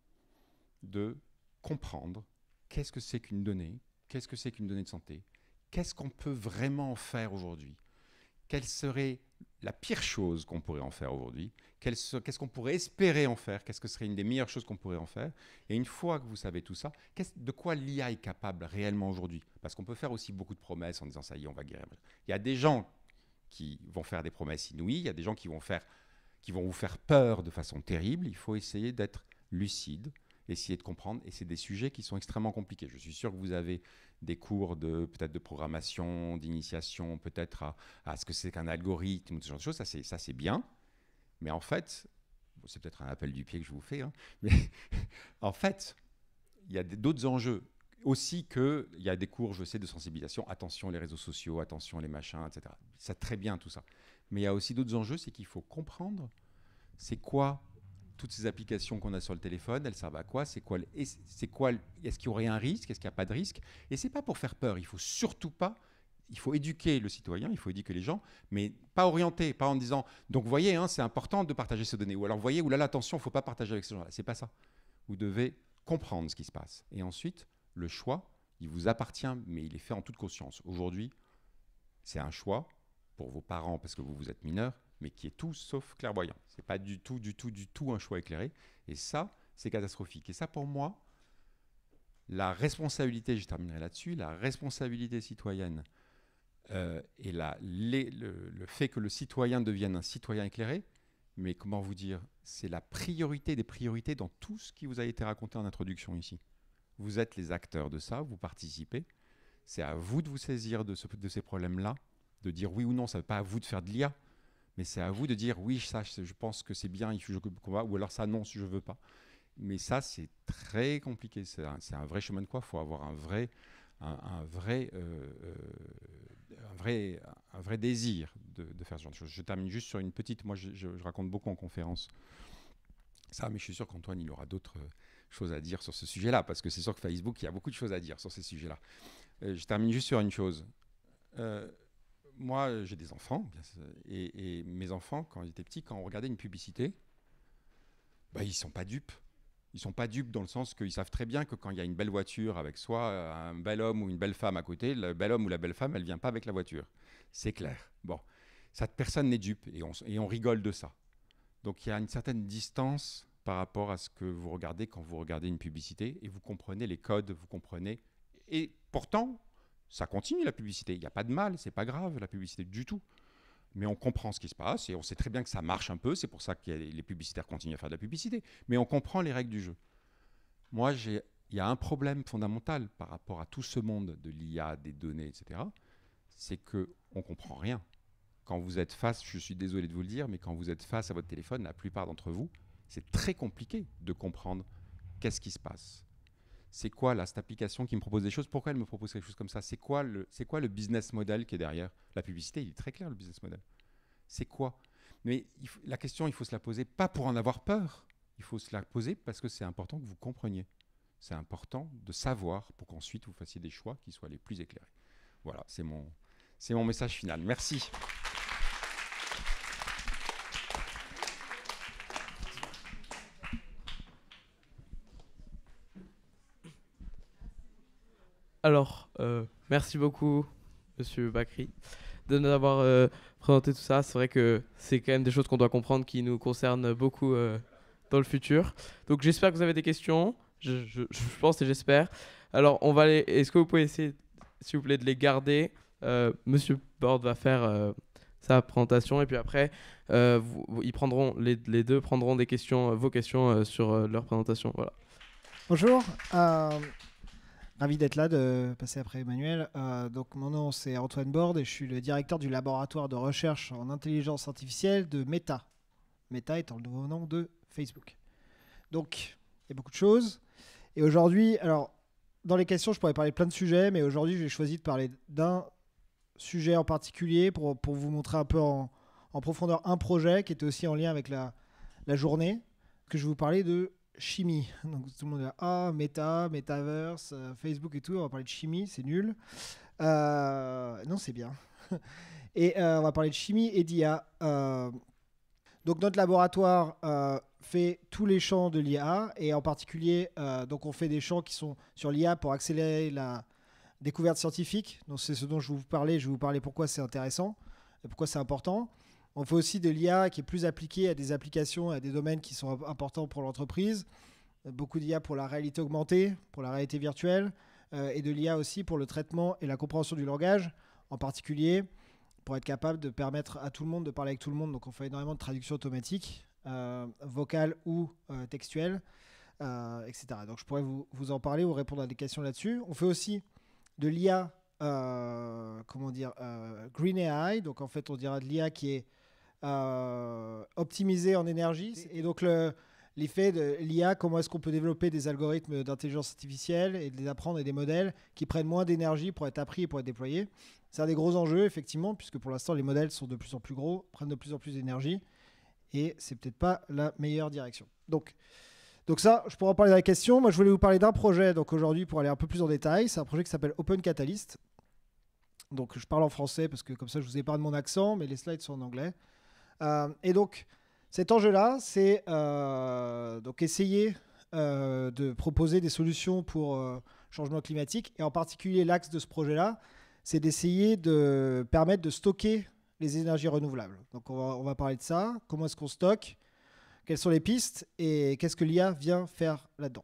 de comprendre qu'est-ce que c'est qu'une donnée, qu'est-ce que c'est qu'une donnée de santé, qu'est-ce qu'on peut vraiment en faire aujourd'hui, quelle serait la pire chose qu'on pourrait en faire aujourd'hui, qu'est-ce qu'on pourrait espérer en faire, qu'est-ce que serait une des meilleures choses qu'on pourrait en faire. Et une fois que vous savez tout ça, de quoi l'IA est capable réellement aujourd'hui? Parce qu'on peut faire aussi beaucoup de promesses en disant ça y est, on va guérir. Il y a des gens qui vont faire des promesses inouïes, il y a des gens qui vont vous faire peur de façon terrible. Il faut essayer d'être lucide, essayer de comprendre, et c'est des sujets qui sont extrêmement compliqués. Je suis sûr que vous avez des cours peut-être de programmation, d'initiation, peut-être à ce que c'est qu'un algorithme, ou ce genre de choses, ça c'est bien, mais en fait, c'est peut-être un appel du pied que je vous fais, hein, mais en fait, il y a d'autres enjeux. Aussi qu'il y a des cours, je sais, de sensibilisation, attention les réseaux sociaux, attention les machins, etc. C'est très bien tout ça. Mais il y a aussi d'autres enjeux, c'est qu'il faut comprendre c'est quoi toutes ces applications qu'on a sur le téléphone, elles servent à quoi? Est-ce qu'il y aurait un risque? Est-ce qu'il n'y a pas de risque? Et c'est pas pour faire peur, il faut surtout pas, il faut éduquer le citoyen, il faut éduquer les gens, mais pas orienter, pas en disant, donc vous voyez, hein, c'est important de partager ces données, ou alors vous voyez, oulala, attention, il ne faut pas partager avec ces gens-là, c'est pas ça. Vous devez comprendre ce qui se passe. Et ensuite, le choix, il vous appartient, mais il est fait en toute conscience. Aujourd'hui, c'est un choix pour vos parents, parce que vous êtes mineur, mais qui est tout sauf clairvoyant. Ce n'est pas du tout un choix éclairé. Et ça, c'est catastrophique. Et ça, pour moi, la responsabilité, je terminerai là-dessus, la responsabilité citoyenne et le fait que le citoyen devienne un citoyen éclairé, mais comment vous dire, c'est la priorité des priorités dans tout ce qui vous a été raconté en introduction ici. Vous êtes les acteurs de ça, vous participez. C'est à vous de vous saisir de ces problèmes-là, de dire oui ou non, ça ne veut pas à vous de faire de l'IA, Mais c'est à vous de dire oui, ça, je pense que c'est bien, il faut que je combat, ou alors ça, non, je ne veux pas. Mais ça, c'est très compliqué. C'est un vrai chemin de croix. Il faut avoir un vrai désir de faire ce genre de choses. Je termine juste sur une petite. Moi, je raconte beaucoup en conférence ça, mais je suis sûr qu'Antoine, il aura d'autres choses à dire sur ce sujet-là, parce que c'est sûr que Facebook, il y a beaucoup de choses à dire sur ces sujets-là. Je termine juste sur une chose. Moi, j'ai des enfants, et mes enfants, quand ils étaient petits, quand on regardait une publicité, bah, ils ne sont pas dupes. Ils ne sont pas dupes dans le sens qu'ils savent très bien que quand il y a une belle voiture avec soit un bel homme ou une belle femme à côté, le bel homme ou la belle femme, elle ne vient pas avec la voiture. C'est clair. Bon, cette personne n'est dupe et on rigole de ça. Donc il y a une certaine distance par rapport à ce que vous regardez quand vous regardez une publicité et vous comprenez les codes, vous comprenez. Et pourtant, ça continue la publicité. Il n'y a pas de mal, c'est pas grave la publicité du tout. Mais on comprend ce qui se passe et on sait très bien que ça marche un peu. C'est pour ça que les publicitaires continuent à faire de la publicité. Mais on comprend les règles du jeu. Moi, il y a un problème fondamental par rapport à tout ce monde de l'IA, des données, etc. C'est qu'on ne comprend rien. Quand vous êtes face, je suis désolé de vous le dire, mais quand vous êtes face à votre téléphone, la plupart d'entre vous, c'est très compliqué de comprendre qu'est-ce qui se passe. C'est quoi là, cette application qui me propose des choses? Pourquoi elle me propose quelque chose comme ça? C'est quoi le business model qui est derrière? La publicité, il est très clair, le business model. C'est quoi? Mais la question, il faut se la poser pas pour en avoir peur. Il faut se la poser parce que c'est important que vous compreniez. C'est important de savoir pour qu'ensuite vous fassiez des choix qui soient les plus éclairés. Voilà, c'est mon message final. Merci. Alors, merci beaucoup, Monsieur Bakri, de nous avoir présenté tout ça. C'est vrai que c'est quand même des choses qu'on doit comprendre qui nous concernent beaucoup dans le futur. Donc, j'espère que vous avez des questions. Je pense et j'espère. Alors, est-ce que vous pouvez essayer, s'il vous plaît, de les garder? Monsieur Borde va faire sa présentation et puis après, ils prendront, les deux prendront des questions, vos questions sur leur présentation. Voilà. Bonjour. Ravi d'être là, de passer après Emmanuel. Donc mon nom c'est Antoine Borde et je suis le directeur du laboratoire de recherche en intelligence artificielle de Meta. Meta étant le nouveau nom de Facebook. Donc il y a beaucoup de choses. Et aujourd'hui, alors dans les questions je pourrais parler de plein de sujets, mais aujourd'hui j'ai choisi de parler d'un sujet en particulier pour vous montrer un peu en profondeur un projet qui était aussi en lien avec la journée, que je vais vous parler de chimie. Donc tout le monde est là, ah, Meta, Metaverse, Facebook et tout, on va parler de chimie, c'est nul. Non, c'est bien. Et on va parler de chimie et d'IA. Donc notre laboratoire fait tous les champs de l'IA et en particulier, donc on fait des champs qui sont sur l'IA pour accélérer la découverte scientifique. Donc c'est ce dont je vais vous parler pourquoi c'est intéressant et pourquoi c'est important. On fait aussi de l'IA qui est plus appliquée à des applications, à des domaines qui sont importants pour l'entreprise. Beaucoup d'IA pour la réalité augmentée, pour la réalité virtuelle, et de l'IA aussi pour le traitement et la compréhension du langage, en particulier pour être capable de permettre à tout le monde de parler avec tout le monde. Donc on fait énormément de traduction automatique, vocale ou textuelle, etc. Donc je pourrais vous en parler ou répondre à des questions là-dessus. On fait aussi de l'IA, Green AI, donc en fait on dira de l'IA qui est optimisée en énergie. Et donc l'effet de l'IA, comment est-ce qu'on peut développer des algorithmes d'intelligence artificielle et de les apprendre et des modèles qui prennent moins d'énergie pour être appris et pour être déployés. C'est un des gros enjeux effectivement, puisque pour l'instant les modèles sont de plus en plus gros, prennent de plus en plus d'énergie et c'est peut-être pas la meilleure direction. Donc ça, je pourrais en parler dans la question. Moi, je voulais vous parler d'un projet. Donc aujourd'hui, pour aller un peu plus en détail, c'est un projet qui s'appelle Open Catalyst. Donc je parle en français parce que comme ça, je vous épargne mon accent, mais les slides sont en anglais. Et donc, cet enjeu-là, c'est donc essayer de proposer des solutions pour changement climatique. Et en particulier, l'axe de ce projet-là, c'est d'essayer de permettre de stocker les énergies renouvelables. Donc on va parler de ça. Comment est-ce qu'on stocke ? Quelles sont les pistes et qu'est-ce que l'IA vient faire là-dedans?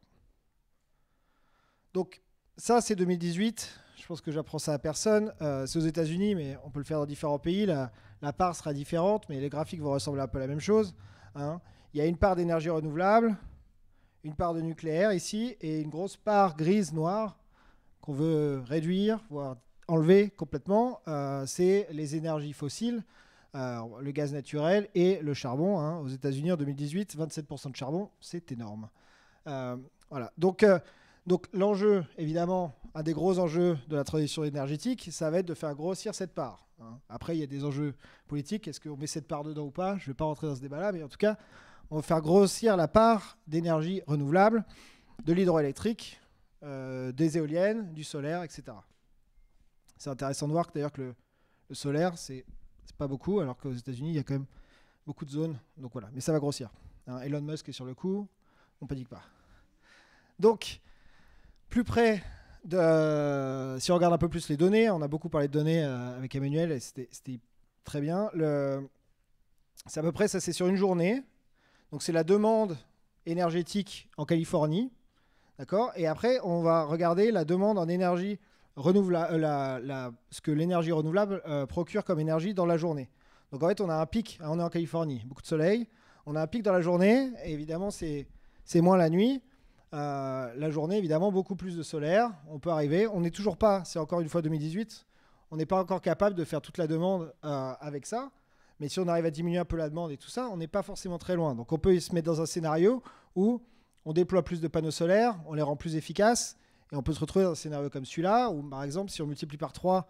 Donc ça, c'est 2018. Je pense que j'apprends ça à personne. C'est aux États-Unis, mais on peut le faire dans différents pays. La part sera différente, mais les graphiques vont ressembler un peu à la même chose. Hein. Il y a une part d'énergie renouvelable, une part de nucléaire ici, et une grosse part grise-noire qu'on veut réduire, voire enlever complètement. C'est les énergies fossiles. le gaz naturel et le charbon. Hein. Aux États-Unis, en 2018, 27% de charbon, c'est énorme. Voilà. Donc l'enjeu, évidemment, un des gros enjeux de la transition énergétique, ça va être de faire grossir cette part. Hein. Après, il y a des enjeux politiques. Est-ce qu'on met cette part dedans ou pas? Je ne vais pas rentrer dans ce débat-là, mais en tout cas, on va faire grossir la part d'énergie renouvelable, de l'hydroélectrique, des éoliennes, du solaire, etc. C'est intéressant de voir que d'ailleurs que le solaire, c'est pas beaucoup, alors qu'aux États-Unis, il y a quand même beaucoup de zones. Donc voilà, mais ça va grossir. Hein, Elon Musk est sur le coup, on ne panique pas. Donc, plus près de... Si on regarde un peu plus les données, on a beaucoup parlé de données avec Emmanuel, et c'était très bien. C'est à peu près, ça c'est sur une journée. Donc c'est la demande énergétique en Californie. D'accord. Et après, on va regarder la demande en énergie renouvelable, ce que l'énergie renouvelable procure comme énergie dans la journée. Donc en fait, on a un pic, on est en Californie, beaucoup de soleil, on a un pic dans la journée, et évidemment, c'est moins la nuit. La journée, évidemment, beaucoup plus de solaire, on peut arriver. On n'est toujours pas, c'est encore une fois 2018, on n'est pas encore capable de faire toute la demande avec ça. Mais si on arrive à diminuer un peu la demande et tout ça, on n'est pas forcément très loin. Donc on peut se mettre dans un scénario où on déploie plus de panneaux solaires, on les rend plus efficaces, et on peut se retrouver dans un scénario comme celui-là, où par exemple, si on multiplie par 3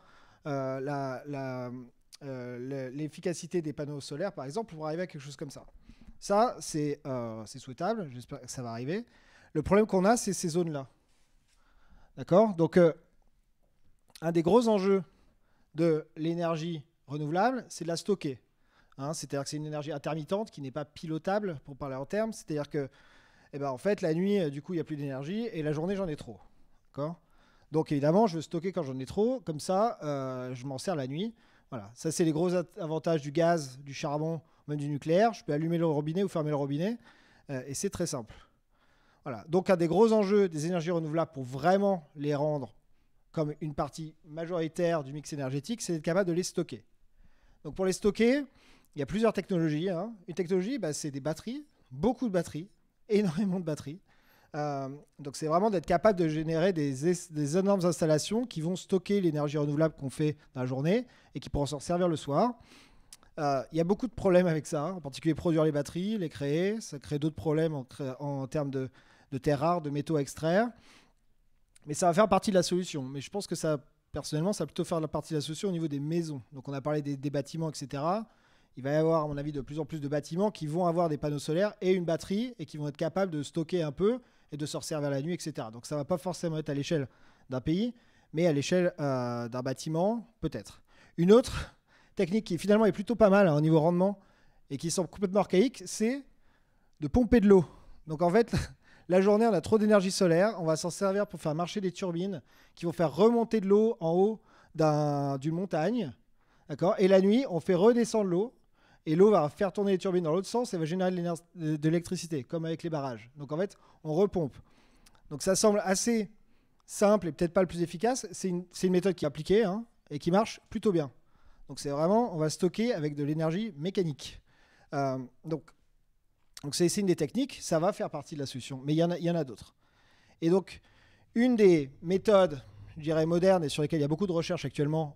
l'efficacité des panneaux solaires, par exemple, on va arriver à quelque chose comme ça. Ça, c'est souhaitable, j'espère que ça va arriver. Le problème qu'on a, c'est ces zones-là. D'accord? Donc, un des gros enjeux de l'énergie renouvelable, c'est de la stocker. Hein, c'est-à-dire que c'est une énergie intermittente qui n'est pas pilotable, pour parler en termes. C'est-à-dire que, en fait, la nuit, du coup, il n'y a plus d'énergie, et la journée, j'en ai trop. D'accord ? Donc, évidemment, je veux stocker quand j'en ai trop. Comme ça, je m'en sers la nuit. Voilà. Ça, c'est les gros avantages du gaz, du charbon, même du nucléaire. Je peux allumer le robinet ou fermer le robinet, et c'est très simple. Voilà. Donc, un des gros enjeux des énergies renouvelables pour vraiment les rendre comme une partie majoritaire du mix énergétique, c'est d'être capable de les stocker. Donc, pour les stocker, il y a plusieurs technologies. Hein. Une technologie, c'est des batteries, beaucoup de batteries, énormément de batteries. Donc, c'est vraiment d'être capable de générer des énormes installations qui vont stocker l'énergie renouvelable qu'on fait dans la journée et qui pourront s'en servir le soir. Il y a beaucoup de problèmes avec ça, en particulier produire les batteries, les créer. Ça crée d'autres problèmes en termes de terres rares, de métaux à extraire. Mais ça va faire partie de la solution. Mais je pense que ça, personnellement, ça va plutôt faire partie de la solution au niveau des maisons. Donc on a parlé des bâtiments, etc. Il va y avoir, à mon avis, de plus en plus de bâtiments qui vont avoir des panneaux solaires et une batterie et qui vont être capables de stocker un peu et de se resservir la nuit, etc. Donc ça ne va pas forcément être à l'échelle d'un pays, mais à l'échelle d'un bâtiment, peut-être. Une autre technique qui finalement est plutôt pas mal au niveau rendement et qui semble complètement archaïque, c'est de pomper de l'eau. Donc en fait, la journée, on a trop d'énergie solaire, on va s'en servir pour faire marcher des turbines qui vont faire remonter de l'eau en haut d'une montagne. D'accord ? Et la nuit, on fait redescendre l'eau. Et l'eau va faire tourner les turbines dans l'autre sens et va générer de l'électricité, comme avec les barrages. Donc en fait, on repompe. Donc ça semble assez simple et peut-être pas le plus efficace. C'est une méthode qui est appliquée et qui marche plutôt bien. Donc c'est vraiment, on va stocker avec de l'énergie mécanique. Donc c'est une des techniques, ça va faire partie de la solution. Mais il y en a d'autres. Et donc, une des méthodes, je dirais, modernes et sur lesquelles il y a beaucoup de recherches actuellement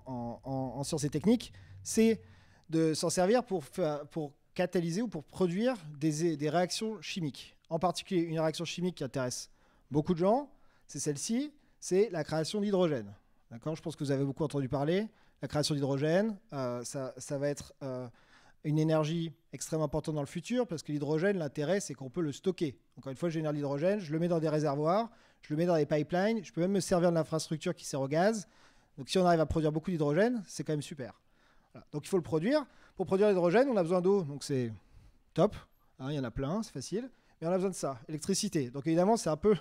en sciences et techniques, c'est de s'en servir pour catalyser ou pour produire des réactions chimiques. En particulier, une réaction chimique qui intéresse beaucoup de gens, c'est celle-ci, c'est la création d'hydrogène. D'accord ? Je pense que vous avez beaucoup entendu parler. La création d'hydrogène, ça va être une énergie extrêmement importante dans le futur parce que l'hydrogène, l'intérêt, c'est qu'on peut le stocker. Encore une fois, je génère l'hydrogène, je le mets dans des réservoirs, je le mets dans des pipelines, je peux même me servir de l'infrastructure qui sert au gaz. Donc si on arrive à produire beaucoup d'hydrogène, c'est quand même super. Voilà. Donc il faut le produire. Pour produire l'hydrogène, on a besoin d'eau, donc c'est top. Il y en a plein, c'est facile. Mais on a besoin de ça, électricité. Donc évidemment, c'est un peu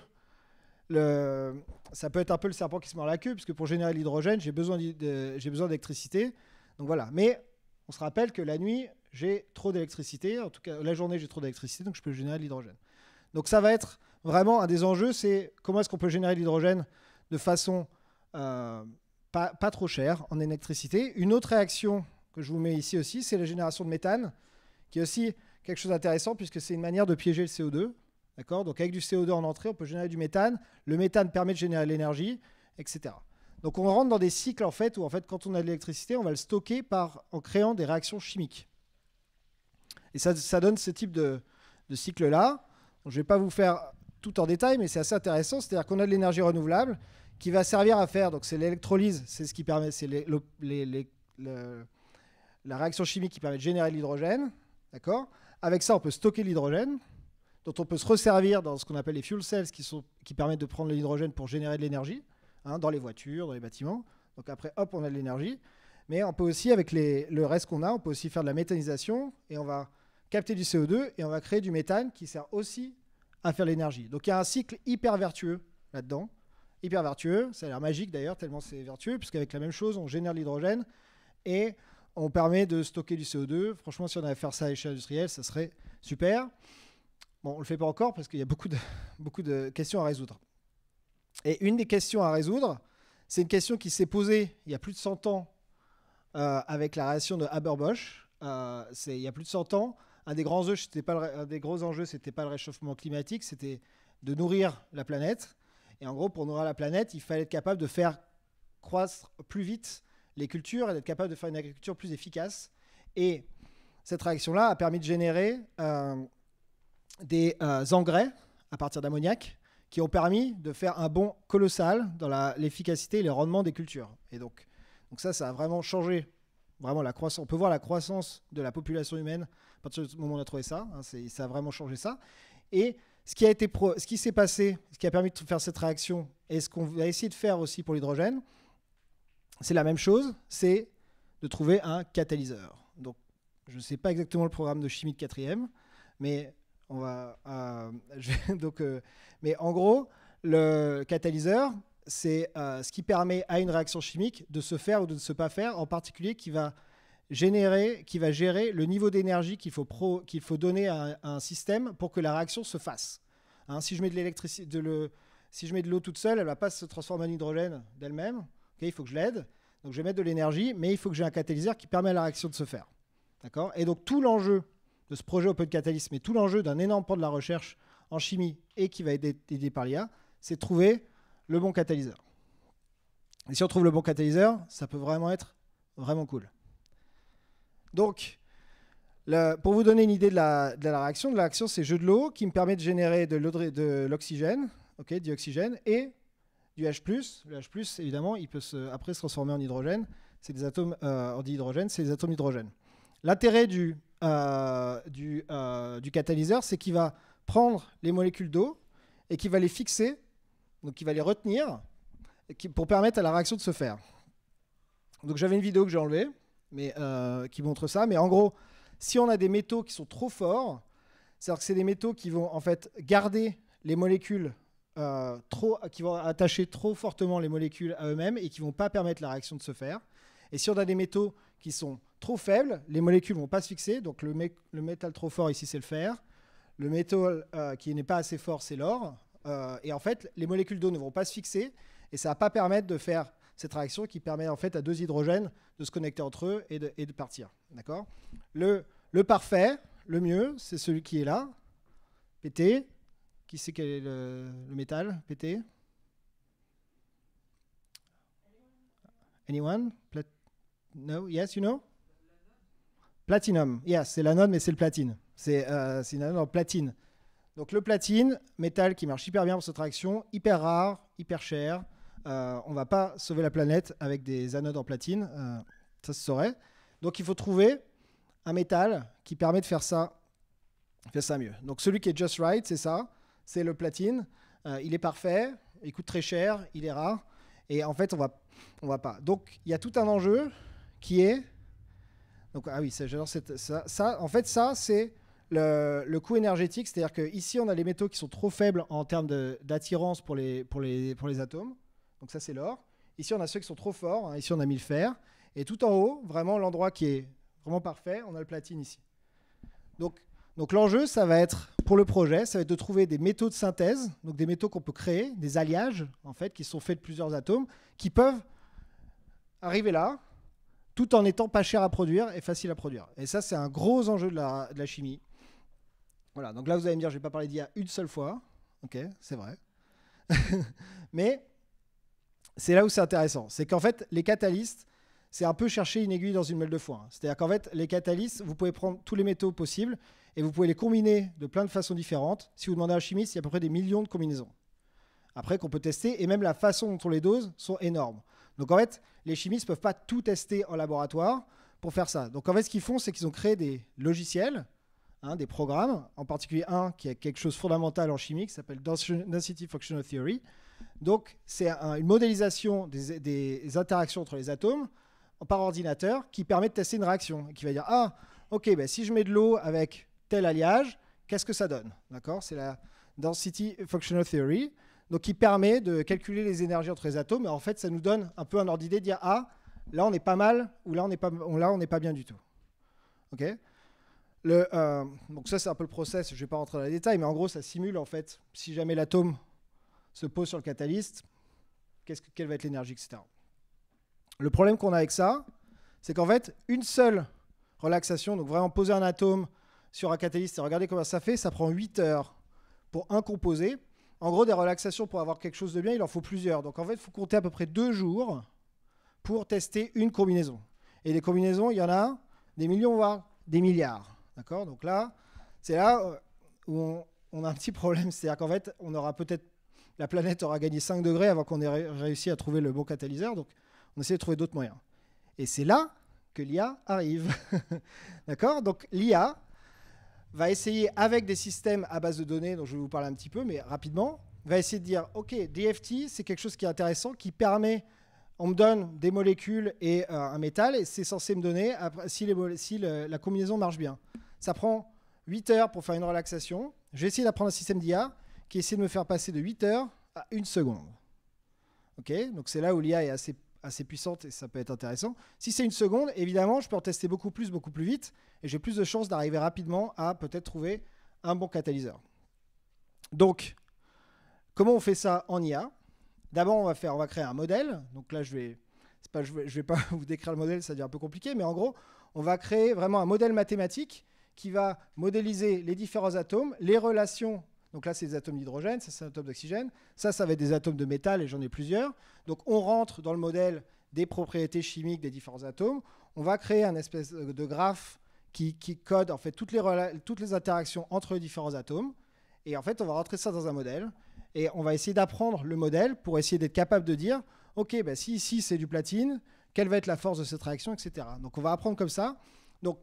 ça peut être un peu le serpent qui se mord la queue, puisque pour générer l'hydrogène, j'ai besoin d'électricité. Donc voilà. Mais on se rappelle que la nuit, j'ai trop d'électricité. En tout cas, la journée, j'ai trop d'électricité, donc je peux générer de l'hydrogène. Donc ça va être vraiment un des enjeux, c'est comment est-ce qu'on peut générer de l'hydrogène de façon pas trop chère en électricité. Une autre réaction que je vous mets ici aussi, c'est la génération de méthane, qui est aussi quelque chose d'intéressant, puisque c'est une manière de piéger le CO2. D'accord ? Donc avec du CO2 en entrée, on peut générer du méthane. Le méthane permet de générer de l'énergie, etc. Donc on rentre dans des cycles en fait, où en fait, quand on a de l'électricité, on va le stocker en créant des réactions chimiques. Et ça donne ce type de cycle-là. Je ne vais pas vous faire tout en détail, mais c'est assez intéressant. C'est-à-dire qu'on a de l'énergie renouvelable qui va servir à faire, donc c'est l'électrolyse, c'est ce qui permet, c'est la réaction chimique qui permet de générer de l'hydrogène. D'accord ? Avec ça, on peut stocker l'hydrogène, dont on peut se resservir dans ce qu'on appelle les fuel cells, qui permettent de prendre l'hydrogène pour générer de l'énergie, dans les voitures, dans les bâtiments. Donc après, hop, on a de l'énergie. Mais on peut aussi, avec le reste qu'on a, on peut aussi faire de la méthanisation, et on va capter du CO2, et on va créer du méthane qui sert aussi à faire l'énergie. Donc il y a un cycle hyper vertueux là-dedans. Hyper vertueux, ça a l'air magique d'ailleurs, tellement c'est vertueux, puisqu'avec la même chose, on génère l'hydrogène, et on permet de stocker du CO2. Franchement, si on avait à faire ça à l'échelle industrielle, ça serait super. Bon, on ne le fait pas encore parce qu'il y a beaucoup de questions à résoudre. Et une des questions à résoudre, c'est une question qui s'est posée il y a plus de 100 ans avec la réaction de Haber-Bosch. Il y a plus de 100 ans, un des gros enjeux, ce n'était pas le réchauffement climatique, c'était de nourrir la planète. Et en gros, pour nourrir la planète, il fallait être capable de faire croître plus vite les cultures et d'être capable de faire une agriculture plus efficace. Et cette réaction-là a permis de générer des engrais à partir d'ammoniac qui ont permis de faire un bond colossal dans l'efficacité et le rendement des cultures. Et donc ça a vraiment changé vraiment la croissance. On peut voir la croissance de la population humaine à partir du moment où on a trouvé ça. Ça a vraiment changé ça. Et ce qui s'est passé, ce qui a permis de faire cette réaction, et ce qu'on va essayer de faire aussi pour l'hydrogène, c'est la même chose, c'est de trouver un catalyseur. Donc, je ne sais pas exactement le programme de chimie de 4e, mais mais en gros, le catalyseur, c'est ce qui permet à une réaction chimique de se faire ou de ne se pas faire, en particulier qui va gérer le niveau d'énergie qu'il faut donner à un système pour que la réaction se fasse. Si je mets si je mets de l'eau toute seule, elle ne va pas se transformer en hydrogène d'elle-même. Okay, il faut que je l'aide. Donc je vais mettre de l'énergie, mais il faut que j'ai un catalyseur qui permet à la réaction de se faire. D'accord ? Et donc tout l'enjeu de ce projet Open Catalyst, mais tout l'enjeu d'un énorme pan de la recherche en chimie et qui va être aidé par l'IA, c'est de trouver le bon catalyseur. Et si on trouve le bon catalyseur, ça peut vraiment être vraiment cool. Donc, pour vous donner une idée de la réaction, c'est jeu de l'eau qui me permet de générer de l'oxygène, dioxygène, et du H+. Le H+, évidemment, il peut après se transformer en hydrogène. C'est des atomes en dihydrogène, c'est des atomes d'hydrogène. L'intérêt du catalyseur, c'est qu'il va prendre les molécules d'eau et qu'il va les fixer, donc il va les retenir pour permettre à la réaction de se faire. Donc j'avais une vidéo que j'ai enlevée, mais qui montre ça. Mais en gros, si on a des métaux qui sont trop forts, c'est-à-dire que c'est des métaux qui vont en fait garder les molécules qui vont attacher trop fortement les molécules à eux-mêmes et qui ne vont pas permettre la réaction de se faire. Et si on a des métaux qui sont trop faibles, les molécules ne vont pas se fixer. Donc le métal trop fort ici, c'est le fer. Le métal qui n'est pas assez fort, c'est l'or. Et en fait, les molécules d'eau ne vont pas se fixer et ça ne va pas permettre de faire cette réaction qui permet en fait à deux hydrogènes de se connecter entre eux et de partir. D'accord ? Le parfait, le mieux, c'est celui qui est là. PT. Qui sait quel est le métal? PT? Anyone? No? Yes, you know? Platinum. Yes, c'est l'anode, mais c'est le platine. C'est une anode en platine. Donc le platine, métal qui marche hyper bien pour cette réaction, hyper rare, hyper cher. On ne va pas sauver la planète avec des anodes en platine. Ça se saurait. Donc il faut trouver un métal qui permet de faire ça mieux. Donc celui qui est just right, c'est ça. C'est le platine. Il est parfait, il coûte très cher, il est rare. Et en fait, on va pas. Donc, il y a tout un enjeu qui est... Donc, ah oui, j'adore ça. En fait, ça, c'est le coût énergétique. C'est-à-dire qu'ici, on a les métaux qui sont trop faibles en termes d'attirance pour les atomes. Donc ça, c'est l'or. Ici, on a ceux qui sont trop forts. Ici, on a mis le fer. Et tout en haut, vraiment, l'endroit qui est vraiment parfait, on a le platine ici. Donc l'enjeu, ça va être, pour le projet, ça va être de trouver des métaux de synthèse, donc des métaux qu'on peut créer, des alliages, en fait, qui sont faits de plusieurs atomes, qui peuvent arriver là, tout en étant pas cher à produire et facile à produire. Et ça, c'est un gros enjeu de la chimie. Voilà, donc là, vous allez me dire, je ne vais pas parler d'IA une seule fois. Ok, c'est vrai. Mais c'est là où c'est intéressant. C'est qu'en fait, les catalystes, c'est un peu chercher une aiguille dans une meule de foin. C'est-à-dire qu'en fait, les catalystes, vous pouvez prendre tous les métaux possibles et vous pouvez les combiner de plein de façons différentes. Si vous demandez à un chimiste, il y a à peu près des millions de combinaisons. Après, qu'on peut tester, et même la façon dont on les dose sont énormes. Donc en fait, les chimistes ne peuvent pas tout tester en laboratoire pour faire ça. Donc en fait, ce qu'ils font, c'est qu'ils ont créé des logiciels, des programmes, en particulier un qui a quelque chose de fondamental en chimie, qui s'appelle Density Functional Theory. Donc c'est une modélisation des interactions entre les atomes par ordinateur qui permet de tester une réaction. Et qui va dire, ah, ok, ben, si je mets de l'eau avec tel alliage, qu'est-ce que ça donne? D'accord? C'est la Density Functional Theory. Donc, qui permet de calculer les énergies entre les atomes. Et en fait, ça nous donne un peu un ordre d'idée de dire, ah, là, on est pas mal, ou là, on n'est pas bien du tout. OK? Donc ça, c'est un peu le process. Je ne vais pas rentrer dans les détails, mais en gros, ça simule, en fait, si jamais l'atome se pose sur le catalyste, quelle va être l'énergie, etc. Le problème qu'on a avec ça, c'est qu'en fait, une seule relaxation, donc vraiment poser un atome sur un catalyste et regarder comment ça fait, ça prend 8 heures pour un composé. En gros, des relaxations pour avoir quelque chose de bien, il en faut plusieurs. Donc en fait, il faut compter à peu près 2 jours pour tester une combinaison. Et les combinaisons, il y en a des millions, voire des milliards. D'accord? Donc là, c'est là où on a un petit problème. C'est-à-dire qu'en fait, la planète aura gagné 5 degrés avant qu'on ait réussi à trouver le bon catalyseur. Donc on essaie de trouver d'autres moyens. Et c'est là que l'IA arrive. D'accord? Donc l'IA va essayer, avec des systèmes à base de données, dont je vais vous parler un petit peu, mais rapidement, va essayer de dire, OK, DFT, c'est quelque chose qui est intéressant, qui permet, on me donne des molécules et un métal, et c'est censé me donner si la combinaison marche bien. Ça prend 8 heures pour faire une relaxation. Je vais essayer d'apprendre un système d'IA qui essaie de me faire passer de 8 heures à 1 seconde. OK? Donc c'est là où l'IA est assez puissante et ça peut être intéressant. Si c'est 1 seconde, évidemment, je peux en tester beaucoup plus vite, et j'ai plus de chances d'arriver rapidement à peut-être trouver un bon catalyseur. Donc, comment on fait ça en IA? D'abord, on va créer un modèle. Donc là, je vais pas vous décrire le modèle, ça devient un peu compliqué, mais en gros, on va créer vraiment un modèle mathématique qui va modéliser les différents atomes, les relations. Donc là, c'est des atomes d'hydrogène, ça, c'est un atome d'oxygène. Ça va être des atomes de métal, et j'en ai plusieurs. Donc, on rentre dans le modèle des propriétés chimiques des différents atomes. On va créer un espèce de graphe qui code en fait toutes les interactions entre les différents atomes. Et en fait, on va rentrer ça dans un modèle. Et on va essayer d'apprendre le modèle pour essayer d'être capable de dire, OK, bah, si ici, c'est du platine, quelle va être la force de cette réaction, etc. Donc, on va apprendre comme ça. Donc,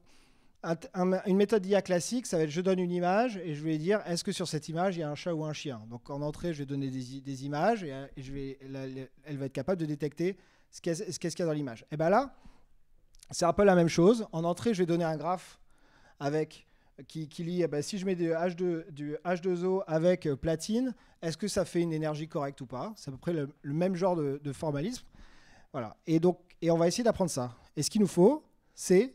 une méthode d'IA classique, ça va être je donne une image et je vais dire est-ce que sur cette image il y a un chat ou un chien. Donc en entrée, je vais donner des images et elle va être capable de détecter ce qu'il y a dans l'image. Et bien là, c'est un peu la même chose. En entrée, je vais donner un graphe qui lit si je mets du H2O avec platine, est-ce que ça fait une énergie correcte ou pas? C'est à peu près le même genre de formalisme. Voilà. Et on va essayer d'apprendre ça. Et ce qu'il nous faut, c'est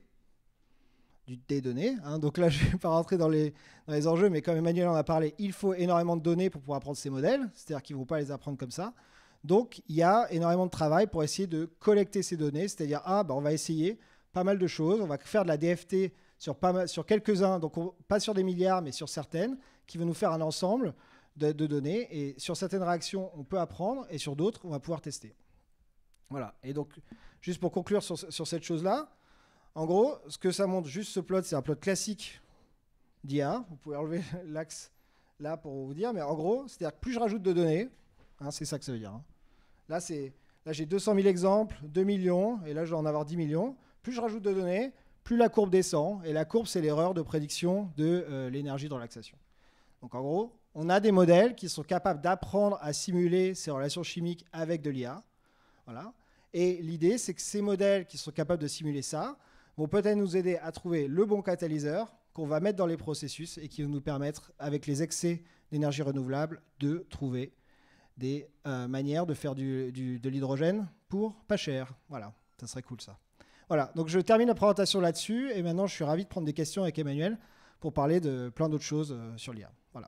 des données. Donc là, je ne vais pas rentrer dans les enjeux, mais comme Emmanuel en a parlé, il faut énormément de données pour pouvoir apprendre ces modèles. C'est-à-dire qu'ils ne vont pas les apprendre comme ça. Donc, il y a énormément de travail pour essayer de collecter ces données. C'est-à-dire, on va essayer pas mal de choses. On va faire de la DFT sur quelques-uns, donc pas sur des milliards, mais sur certaines, qui vont nous faire un ensemble de données. Et sur certaines réactions, on peut apprendre, et sur d'autres, on va pouvoir tester. Voilà. Et donc, juste pour conclure sur cette chose-là, en gros, ce que ça montre, juste ce plot, c'est un plot classique d'IA. Vous pouvez enlever l'axe là pour vous dire, mais en gros, c'est-à-dire que plus je rajoute de données, c'est ça que ça veut dire. Là, j'ai 200 000 exemples, 2 millions, et là, je vais en avoir 10 millions. Plus je rajoute de données, plus la courbe descend, et la courbe, c'est l'erreur de prédiction de l'énergie de relaxation. Donc en gros, on a des modèles qui sont capables d'apprendre à simuler ces relations chimiques avec de l'IA. Voilà. Et l'idée, c'est que ces modèles qui sont capables de simuler ça vont peut-être nous aider à trouver le bon catalyseur qu'on va mettre dans les processus et qui va nous permettre, avec les excès d'énergie renouvelable, de trouver des manières de faire de l'hydrogène pour pas cher. Voilà, ça serait cool ça. Voilà, donc je termine la présentation là-dessus et maintenant je suis ravi de prendre des questions avec Emmanuel pour parler de plein d'autres choses sur l'IA. Voilà.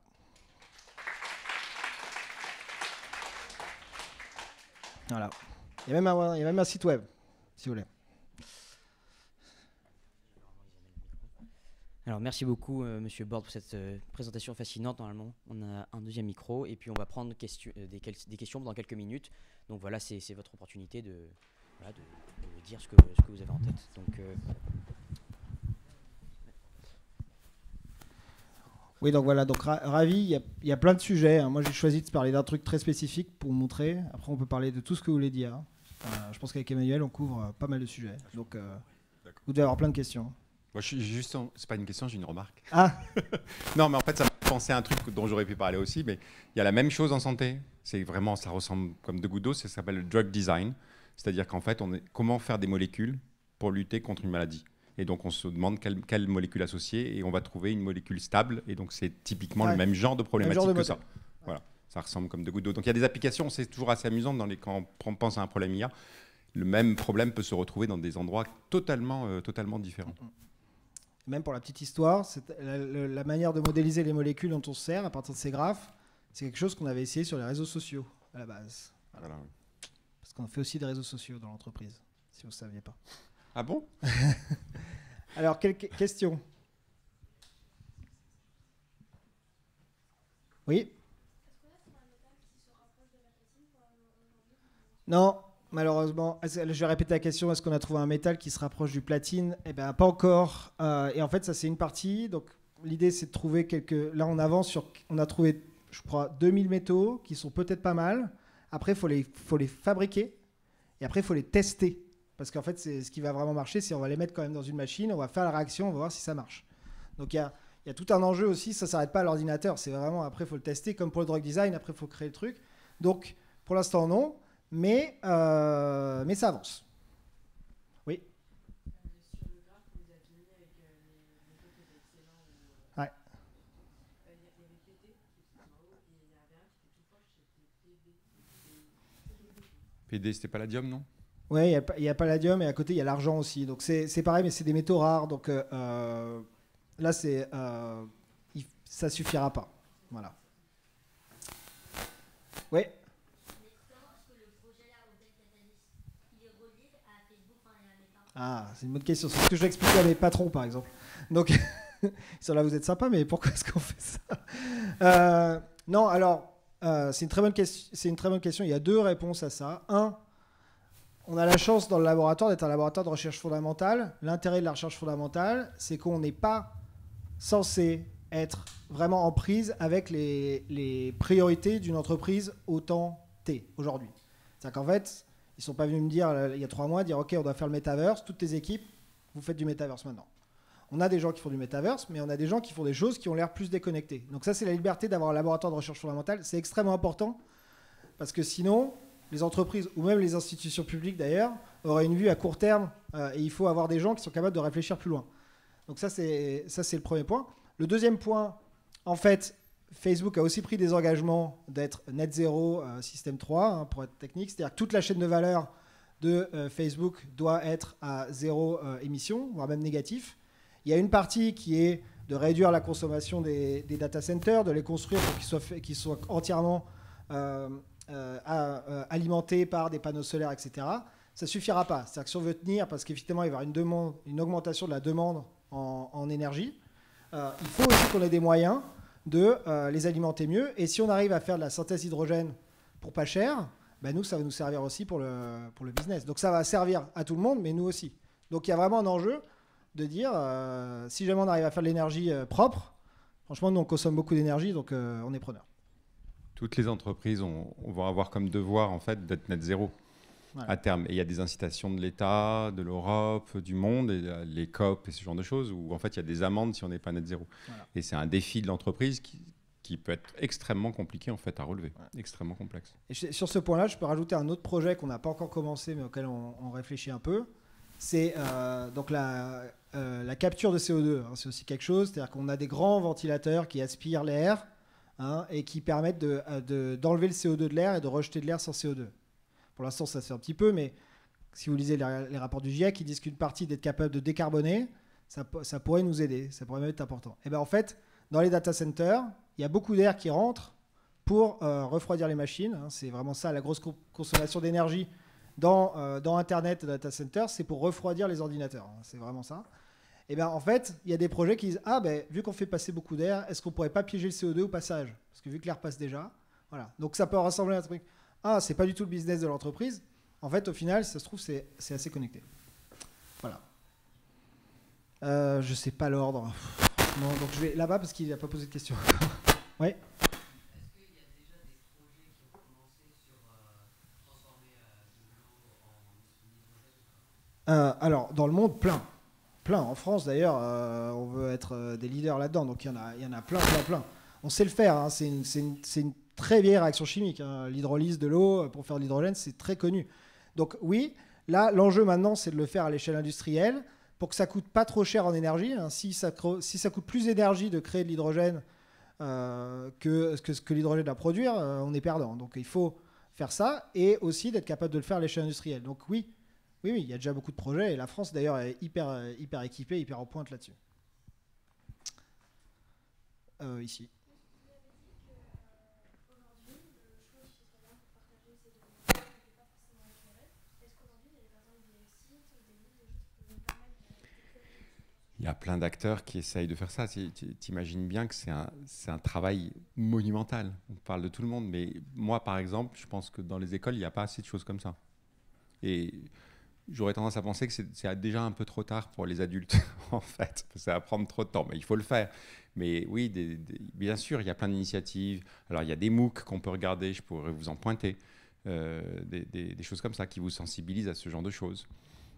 Voilà. Il y a même un site web, si vous voulez. Alors Alors, merci beaucoup, Monsieur Borde, pour cette présentation fascinante. Normalement, on a un deuxième micro et puis on va prendre des questions dans quelques minutes. Donc voilà, c'est votre opportunité de dire ce que vous avez en tête. Donc, Oui, donc voilà, donc ravi, il y a plein de sujets. Hein. Moi, j'ai choisi de parler d'un truc très spécifique pour vous montrer. Après, on peut parler de tout ce que vous voulez dire. Je pense qu'avec Emmanuel, on couvre pas mal de sujets. Donc, vous devez avoir plein de questions. Moi, je suis juste. C'est pas une question, j'ai une remarque. Ah, Non, mais en fait, ça m'a fait penser à un truc dont j'aurais pu parler aussi, mais il y a la même chose en santé. C'est vraiment, ça ressemble comme deux gouttes d'eau. Ça s'appelle le drug design. C'est-à-dire qu'en fait, comment faire des molécules pour lutter contre une maladie. Et donc, on se demande quelle molécule associer et on va trouver une molécule stable. Et donc, c'est typiquement le même genre de problématique que ça. Voilà, ça ressemble comme deux gouttes d'eau. Donc, il y a des applications, c'est toujours assez amusant quand on pense à un problème IA. Le même problème peut se retrouver dans des endroits totalement différents. même pour la petite histoire, la manière de modéliser les molécules dont on se sert à partir de ces graphes, c'est quelque chose qu'on avait essayé sur les réseaux sociaux à la base. Voilà. Parce qu'on fait aussi des réseaux sociaux dans l'entreprise, si vous ne saviez pas. Ah bon? Alors, quelle question? Oui? Non, malheureusement. Je vais répéter la question. Est-ce qu'on a trouvé un métal qui se rapproche du platine? Eh bien, pas encore. Et en fait, ça, c'est une partie. Donc, l'idée, c'est de trouver quelques... Là, on avance sur... On a trouvé, je crois, 2000 métaux qui sont peut-être pas mal. Après, il faut les fabriquer. Et après, il faut les tester. Parce qu'en fait, ce qui va vraiment marcher, c'est on va les mettre quand même dans une machine, on va faire la réaction, on va voir si ça marche. Donc, il y a tout un enjeu aussi. Ça ne s'arrête pas à l'ordinateur. C'est vraiment, après, il faut le tester. Comme pour le drug design, après, il faut créer le truc. Donc, pour l'instant, non. Mais ça avance. Oui. Sur le graphe que vous avez mis avec les métaux qui étaient excellents, Ouais. il y avait PT qui était en haut et il y avait un qui était tout proche, c'était PB. PD, c'était palladium, non? Oui, il y a palladium et à côté, il y a l'argent aussi. Donc, c'est pareil, mais c'est des métaux rares. Donc, là, ça suffira pas. Voilà. Oui. Ah, c'est une bonne question. C'est ce que je vais expliquer à mes patrons, par exemple. Donc, là, vous êtes sympa, mais pourquoi est-ce qu'on fait ça? Non, alors, c'est une très bonne question. Il y a deux réponses à ça. Un, on a la chance dans le laboratoire d'être un laboratoire de recherche fondamentale. L'intérêt de la recherche fondamentale, c'est qu'on n'est pas censé être vraiment en prise avec les priorités d'une entreprise au temps T, aujourd'hui. C'est-à-dire qu'en fait, ils ne sont pas venus me dire, il y a 3 mois, dire « Ok, on doit faire le metaverse, toutes tes équipes, vous faites du metaverse maintenant ». On a des gens qui font du metaverse, mais on a des gens qui font des choses qui ont l'air plus déconnectées. Donc ça, c'est la liberté d'avoir un laboratoire de recherche fondamentale. C'est extrêmement important, parce que sinon, les entreprises, ou même les institutions publiques d'ailleurs, auraient une vue à court terme, et il faut avoir des gens qui sont capables de réfléchir plus loin. Donc ça, c'est le premier point. Le deuxième point, en fait, Facebook a aussi pris des engagements d'être net zéro système 3, hein, pour être technique. C'est-à-dire que toute la chaîne de valeur de Facebook doit être à zéro émission, voire même négatif. Il y a une partie qui est de réduire la consommation des data centers, de les construire pour qu'ils soient entièrement alimentés par des panneaux solaires, etc. Ça ne suffira pas. C'est-à-dire que si on veut tenir, parce qu'effectivement, il va y avoir une augmentation de la demande en énergie, il faut aussi qu'on ait des moyens de les alimenter mieux. Et si on arrive à faire de la synthèse d'hydrogène pour pas cher, ben nous, ça va nous servir aussi pour le business. Donc ça va servir à tout le monde, mais nous aussi. Donc il y a vraiment un enjeu de dire, si jamais on arrive à faire de l'énergie propre, franchement, nous, on consomme beaucoup d'énergie, donc on est preneur. Toutes les entreprises vont avoir comme devoir en fait, d'être net zéro. Voilà. À terme. Et il y a des incitations de l'État, de l'Europe, du monde, et les COP et ce genre de choses, où en fait il y a des amendes si on n'est pas net zéro. Voilà. Et c'est un défi de l'entreprise qui peut être extrêmement compliqué en fait, à relever, extrêmement complexe. Et sur ce point-là, je peux rajouter un autre projet qu'on n'a pas encore commencé, mais auquel on réfléchit un peu. C'est donc la capture de CO2. Hein, c'est aussi quelque chose, c'est-à-dire qu'on a des grands ventilateurs qui aspirent l'air, hein, et qui permettent d'enlever le CO2 de l'air et de rejeter de l'air sans CO2. Pour l'instant, ça se fait un petit peu, mais si vous lisez les rapports du GIEC, ils disent qu'une partie d'être capable de décarboner, ça pourrait nous aider, ça pourrait même être important. Et bien en fait, dans les data centers, il y a beaucoup d'air qui rentre pour refroidir les machines. Hein, c'est vraiment ça, la grosse consommation d'énergie dans Internet et data centers, c'est pour refroidir les ordinateurs. Hein, c'est vraiment ça. Et bien en fait, il y a des projets qui disent ah ben vu qu'on fait passer beaucoup d'air, est-ce qu'on pourrait pas piéger le CO2 au passage? Parce que vu que l'air passe déjà, voilà. Donc ça peut ressembler à un truc. Ah, c'est pas du tout le business de l'entreprise. En fait, au final, si ça se trouve, c'est assez connecté. Voilà. Je sais pas l'ordre. Non, donc je vais là-bas parce qu'il n'a pas posé de questions. Oui. Alors, dans le monde, plein. Plein. En France, d'ailleurs, on veut être des leaders là-dedans. Donc, il y en a plein, plein, plein. On sait le faire. Hein. C'est une très vieille réaction chimique. Hein. L'hydrolyse de l'eau pour faire de l'hydrogène, c'est très connu. Donc, oui, là, l'enjeu maintenant, c'est de le faire à l'échelle industrielle pour que ça coûte pas trop cher en énergie. Hein. Si ça coûte plus d'énergie de créer de l'hydrogène que ce que l'hydrogène à produire, on est perdant. Donc, il faut faire ça et aussi d'être capable de le faire à l'échelle industrielle. Donc, oui. Oui, il y a déjà beaucoup de projets et la France d'ailleurs est hyper équipée, hyper en pointe là-dessus. Ici. Il y a plein d'acteurs qui essayent de faire ça. T'imagines bien que c'est un travail monumental. On parle de tout le monde, mais moi, par exemple, je pense que dans les écoles, il n'y a pas assez de choses comme ça. Et j'aurais tendance à penser que c'est déjà un peu trop tard pour les adultes, en fait. Ça va prendre trop de temps, mais il faut le faire. Mais oui, bien sûr, il y a plein d'initiatives. Alors, il y a des MOOC qu'on peut regarder, je pourrais vous en pointer. Des choses comme ça qui vous sensibilisent à ce genre de choses.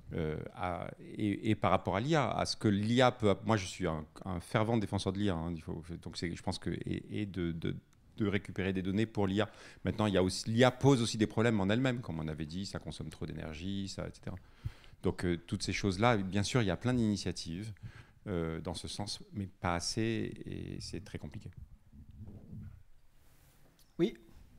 Et par rapport à l'IA, à ce que l'IA peut... Moi, je suis un fervent défenseur de l'IA. Hein, donc, je pense que... Et de récupérer des données pour l'IA. Maintenant, l'IA pose aussi des problèmes en elle-même, comme on avait dit, ça consomme trop d'énergie, etc. Donc, toutes ces choses-là, bien sûr, il y a plein d'initiatives dans ce sens, mais pas assez, et c'est très compliqué. Oui.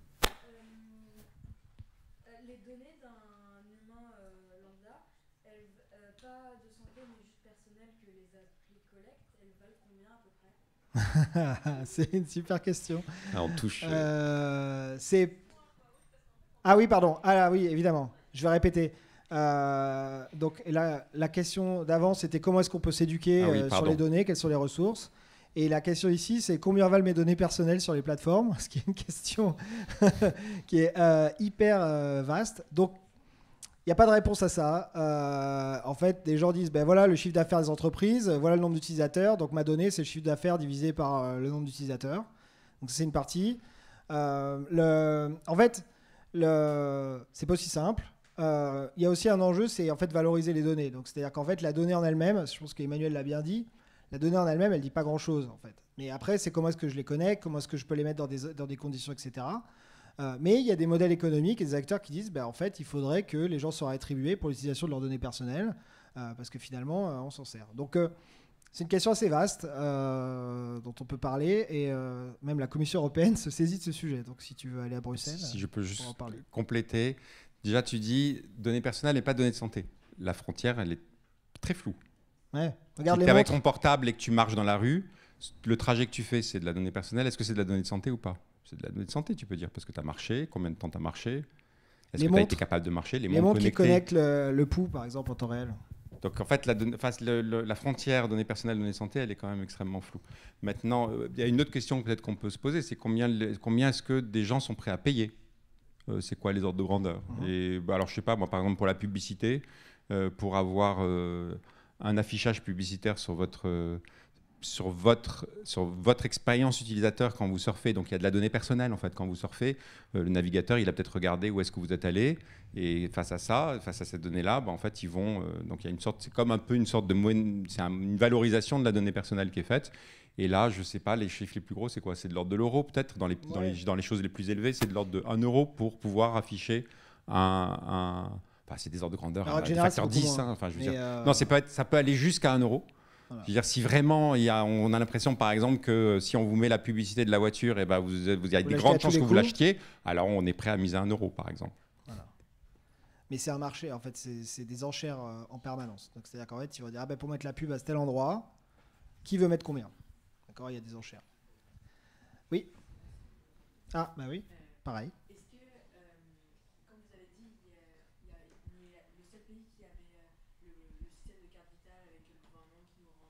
Les données d'un humain lambda, pas de santé, mais juste personnelles que les applis collectent, elles valent combien à peu près? C'est une super question. Ah, on touche. C'est... Ah oui, pardon. Ah oui, évidemment. Je vais répéter. Donc là, la question d'avant, c'était comment est-ce qu'on peut s'éduquer sur les données, quelles sont les ressources. Et la question ici, c'est combien valent mes données personnelles sur les plateformes, ce qui est une question qui est hyper vaste. Donc, il n'y a pas de réponse à ça. En fait, des gens disent, ben voilà le chiffre d'affaires des entreprises, voilà le nombre d'utilisateurs. Donc, ma donnée, c'est le chiffre d'affaires divisé par le nombre d'utilisateurs. Donc, c'est une partie. En fait, c'est pas aussi simple. Il y a aussi un enjeu, c'est en fait valoriser les données. Donc, c'est-à-dire qu'en fait, la donnée en elle-même, je pense qu'Emmanuel l'a bien dit, la donnée en elle-même, elle dit pas grand-chose en fait. Mais après, c'est comment est-ce que je les connecte, comment est-ce que je peux les mettre dans des conditions, etc. Mais il y a des modèles économiques et des acteurs qui disent, en fait, il faudrait que les gens soient rétribués pour l'utilisation de leurs données personnelles, parce que finalement, on s'en sert. Donc, c'est une question assez vaste dont on peut parler, et même la Commission européenne se saisit de ce sujet. Donc, si tu veux aller à Bruxelles, si je peux juste en parler. compléter. Déjà, tu dis données personnelles et pas données de santé. La frontière, elle est très floue. Ouais. Regarde Si tu les es avec montres. ton portable et que tu marches dans la rue, le trajet que tu fais, c'est de la donnée personnelle. Est-ce que c'est de la donnée de santé ou pas? C'est de la donnée de santé, tu peux dire, parce que tu as marché. Combien de temps tu as marché? Est-ce que tu as été capable de marcher? Les montres qui connectent le pouls, par exemple, en temps réel. Donc en fait, la frontière données personnelles, données de santé, elle est quand même extrêmement floue. Maintenant, il y a une autre question peut-être qu'on peut se poser, c'est combien est-ce que des gens sont prêts à payer? C'est quoi les ordres de grandeur? Et alors je sais pas, moi par exemple pour la publicité, pour avoir un affichage publicitaire sur votre expérience utilisateur quand vous surfez. Donc il y a de la donnée personnelle en fait quand vous surfez. Le navigateur, il a peut-être regardé où est-ce que vous êtes allé, et face à cette donnée-là, en fait ils vont. Donc il y a une sorte, c'est comme un peu une sorte de une valorisation de la donnée personnelle qui est faite. Et là, je sais pas, les chiffres les plus gros, c'est quoi? C'est de l'ordre de l'euro peut-être dans les choses les plus élevées, c'est de l'ordre de 1 euro pour pouvoir afficher c'est des ordres de grandeur, des facteurs 10. Hein, enfin, je veux dire. Non, ça peut aller jusqu'à 1 euro. Voilà. Je veux dire, si vraiment on a l'impression, par exemple, que si on vous met la publicité de la voiture, et vous avez des grandes chances que vous l'achetiez, alors on est prêt à miser 1 euro, par exemple. Voilà. Mais c'est un marché, en fait, c'est des enchères en permanence. Donc c'est-à-dire qu'en fait, ils vont dire, pour mettre la pub à tel endroit, qui veut mettre combien? D'accord, il y a des enchères. Oui. Ah, bah oui, pareil. Est-ce que, comme vous avez dit, le seul pays qui avait le système de carte vitale avec le gouvernement qui nous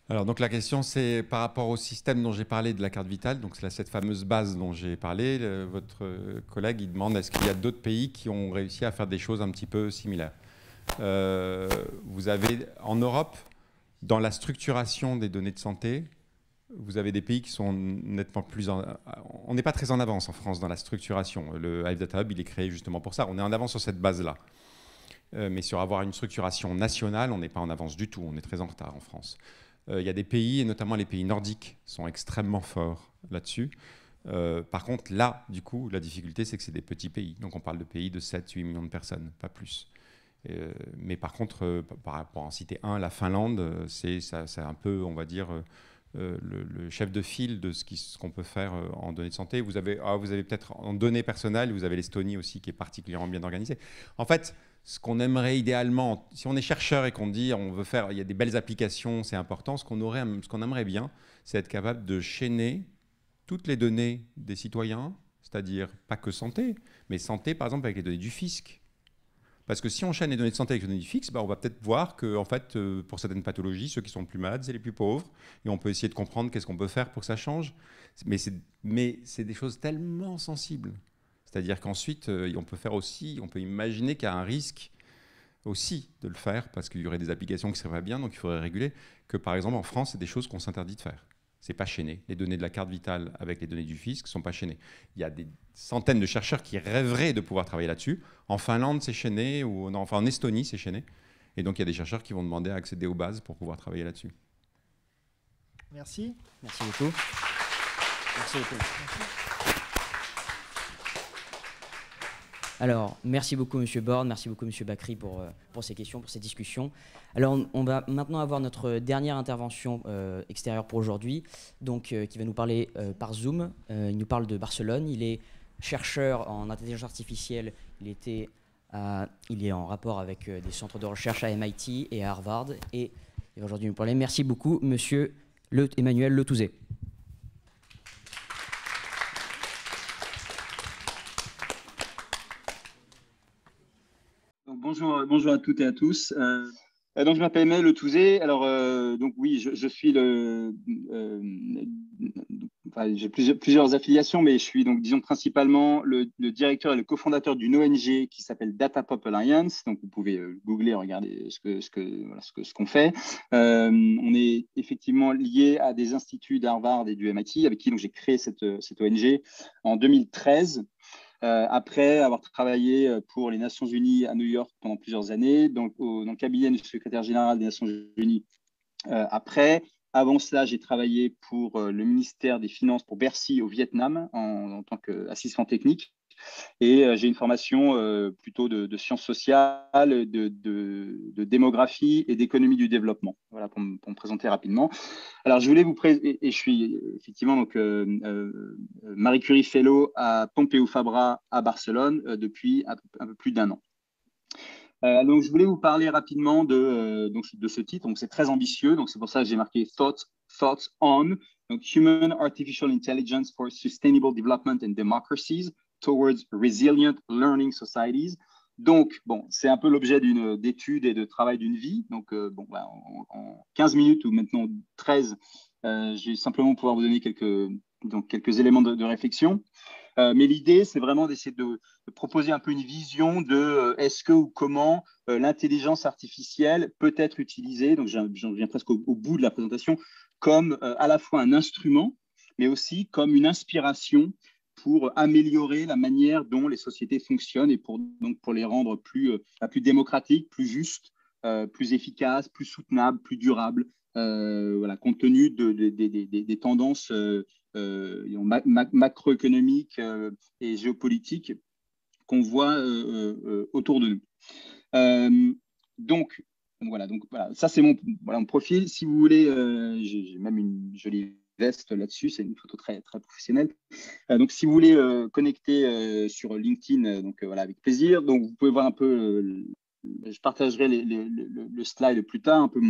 Alors, donc la question, c'est par rapport au système dont j'ai parlé de la carte vitale, donc c'est cette fameuse base dont j'ai parlé. Votre collègue, il demande est-ce qu'il y a d'autres pays qui ont réussi à faire des choses un petit peu similaires. Vous avez en Europe, dans la structuration des données de santé, vous avez des pays qui sont nettement plus... On n'est pas très en avance en France dans la structuration. Le Health Data Hub, il est créé justement pour ça. On est en avance sur cette base-là. Mais sur avoir une structuration nationale, on n'est pas en avance du tout. On est très en retard en France. Il y a des pays, et notamment les pays nordiques, sont extrêmement forts là-dessus. Par contre, là, du coup, la difficulté, c'est que c'est des petits pays. Donc on parle de pays de 7-8 millions de personnes, pas plus. Mais par contre, pour en citer un, la Finlande, c'est un peu, on va dire, le chef de file de ce qu'on peut faire en données de santé. Vous avez peut-être en données personnelles, vous avez l'Estonie aussi qui est particulièrement bien organisée. En fait, ce qu'on aimerait idéalement, si on est chercheur et qu'on dit on veut faire, il y a des belles applications, c'est important, ce qu'on aimerait bien, c'est être capable de chaîner toutes les données des citoyens, c'est-à-dire pas que santé, mais santé par exemple avec les données du fisc. Parce que si on chaîne les données de santé avec les données du fisc, on va peut-être voir que en fait, pour certaines pathologies, ceux qui sont le plus malades, c'est les plus pauvres. Et on peut essayer de comprendre qu'est-ce qu'on peut faire pour que ça change. Mais c'est des choses tellement sensibles. C'est-à-dire qu'ensuite, on peut imaginer qu'il y a un risque aussi de le faire, parce qu'il y aurait des applications qui ne seraient pas bien, donc il faudrait réguler, que par exemple en France, c'est des choses qu'on s'interdit de faire. Ce n'est pas chaîné. Les données de la carte vitale avec les données du fisc ne sont pas chaînées. Il y a des centaines de chercheurs qui rêveraient de pouvoir travailler là-dessus. En Finlande, c'est chaîné, en Estonie, c'est chaîné. Et donc il y a des chercheurs qui vont demander à accéder aux bases pour pouvoir travailler là-dessus. Merci. Merci beaucoup. Merci beaucoup. Alors, merci beaucoup, Monsieur Borne, merci beaucoup, Monsieur Bakri, pour ces questions, pour ces discussions. Alors, on va maintenant avoir notre dernière intervention extérieure pour aujourd'hui, donc qui va nous parler par Zoom. Il nous parle de Barcelone. Il est chercheur en intelligence artificielle. Il est en rapport avec des centres de recherche à MIT et à Harvard. Et il va aujourd'hui nous parler. Merci beaucoup, Monsieur Emmanuel Letouzé. Bonjour à toutes et à tous. Donc, je m'appelle Emmanuel Letouzé. Alors, donc oui, je suis j'ai plusieurs affiliations, mais je suis donc, disons, principalement le directeur et le cofondateur d'une ONG qui s'appelle Data Pop Alliance. Donc, vous pouvez googler, regarder ce qu'on fait. On est effectivement lié à des instituts d'Harvard et du MIT avec qui j'ai créé cette ONG en 2013. Après avoir travaillé pour les Nations Unies à New York pendant plusieurs années, dans le cabinet du secrétaire général des Nations Unies. Avant cela, j'ai travaillé pour le ministère des Finances pour Bercy au Vietnam en tant qu'assistant technique. Et j'ai une formation plutôt de sciences sociales, de démographie et d'économie du développement. Voilà, pour me présenter rapidement. Alors, je voulais vous présenter, et je suis effectivement donc, Marie Curie Fellow à Pompeu Fabra à Barcelone depuis un peu plus d'1 an. Donc, je voulais vous parler rapidement de ce titre. Donc, c'est très ambitieux. Donc, c'est pour ça que j'ai marqué Thoughts on donc, Human Artificial Intelligence for Sustainable Development and Democracies towards Resilient Learning Societies. Donc, bon, c'est un peu l'objet d'une étude et de travail d'une vie. Donc, en 15 minutes ou maintenant 13, je vais simplement pouvoir vous donner quelques éléments de réflexion. Mais l'idée, c'est vraiment d'essayer de proposer un peu une vision de est-ce que ou comment l'intelligence artificielle peut être utilisée, donc j'en viens presque au bout de la présentation, comme à la fois un instrument, mais aussi comme une inspiration pour améliorer la manière dont les sociétés fonctionnent et pour les rendre plus démocratiques, plus justes, plus efficaces, plus soutenables, plus durables, compte tenu des tendances macroéconomiques et géopolitiques qu'on voit autour de nous. Donc voilà, ça c'est mon profil. Si vous voulez, j'ai même une jolie veste là-dessus, c'est une photo très, très professionnelle. Donc si vous voulez connecter sur LinkedIn, avec plaisir. Donc vous pouvez voir un peu, je partagerai le slide plus tard, un peu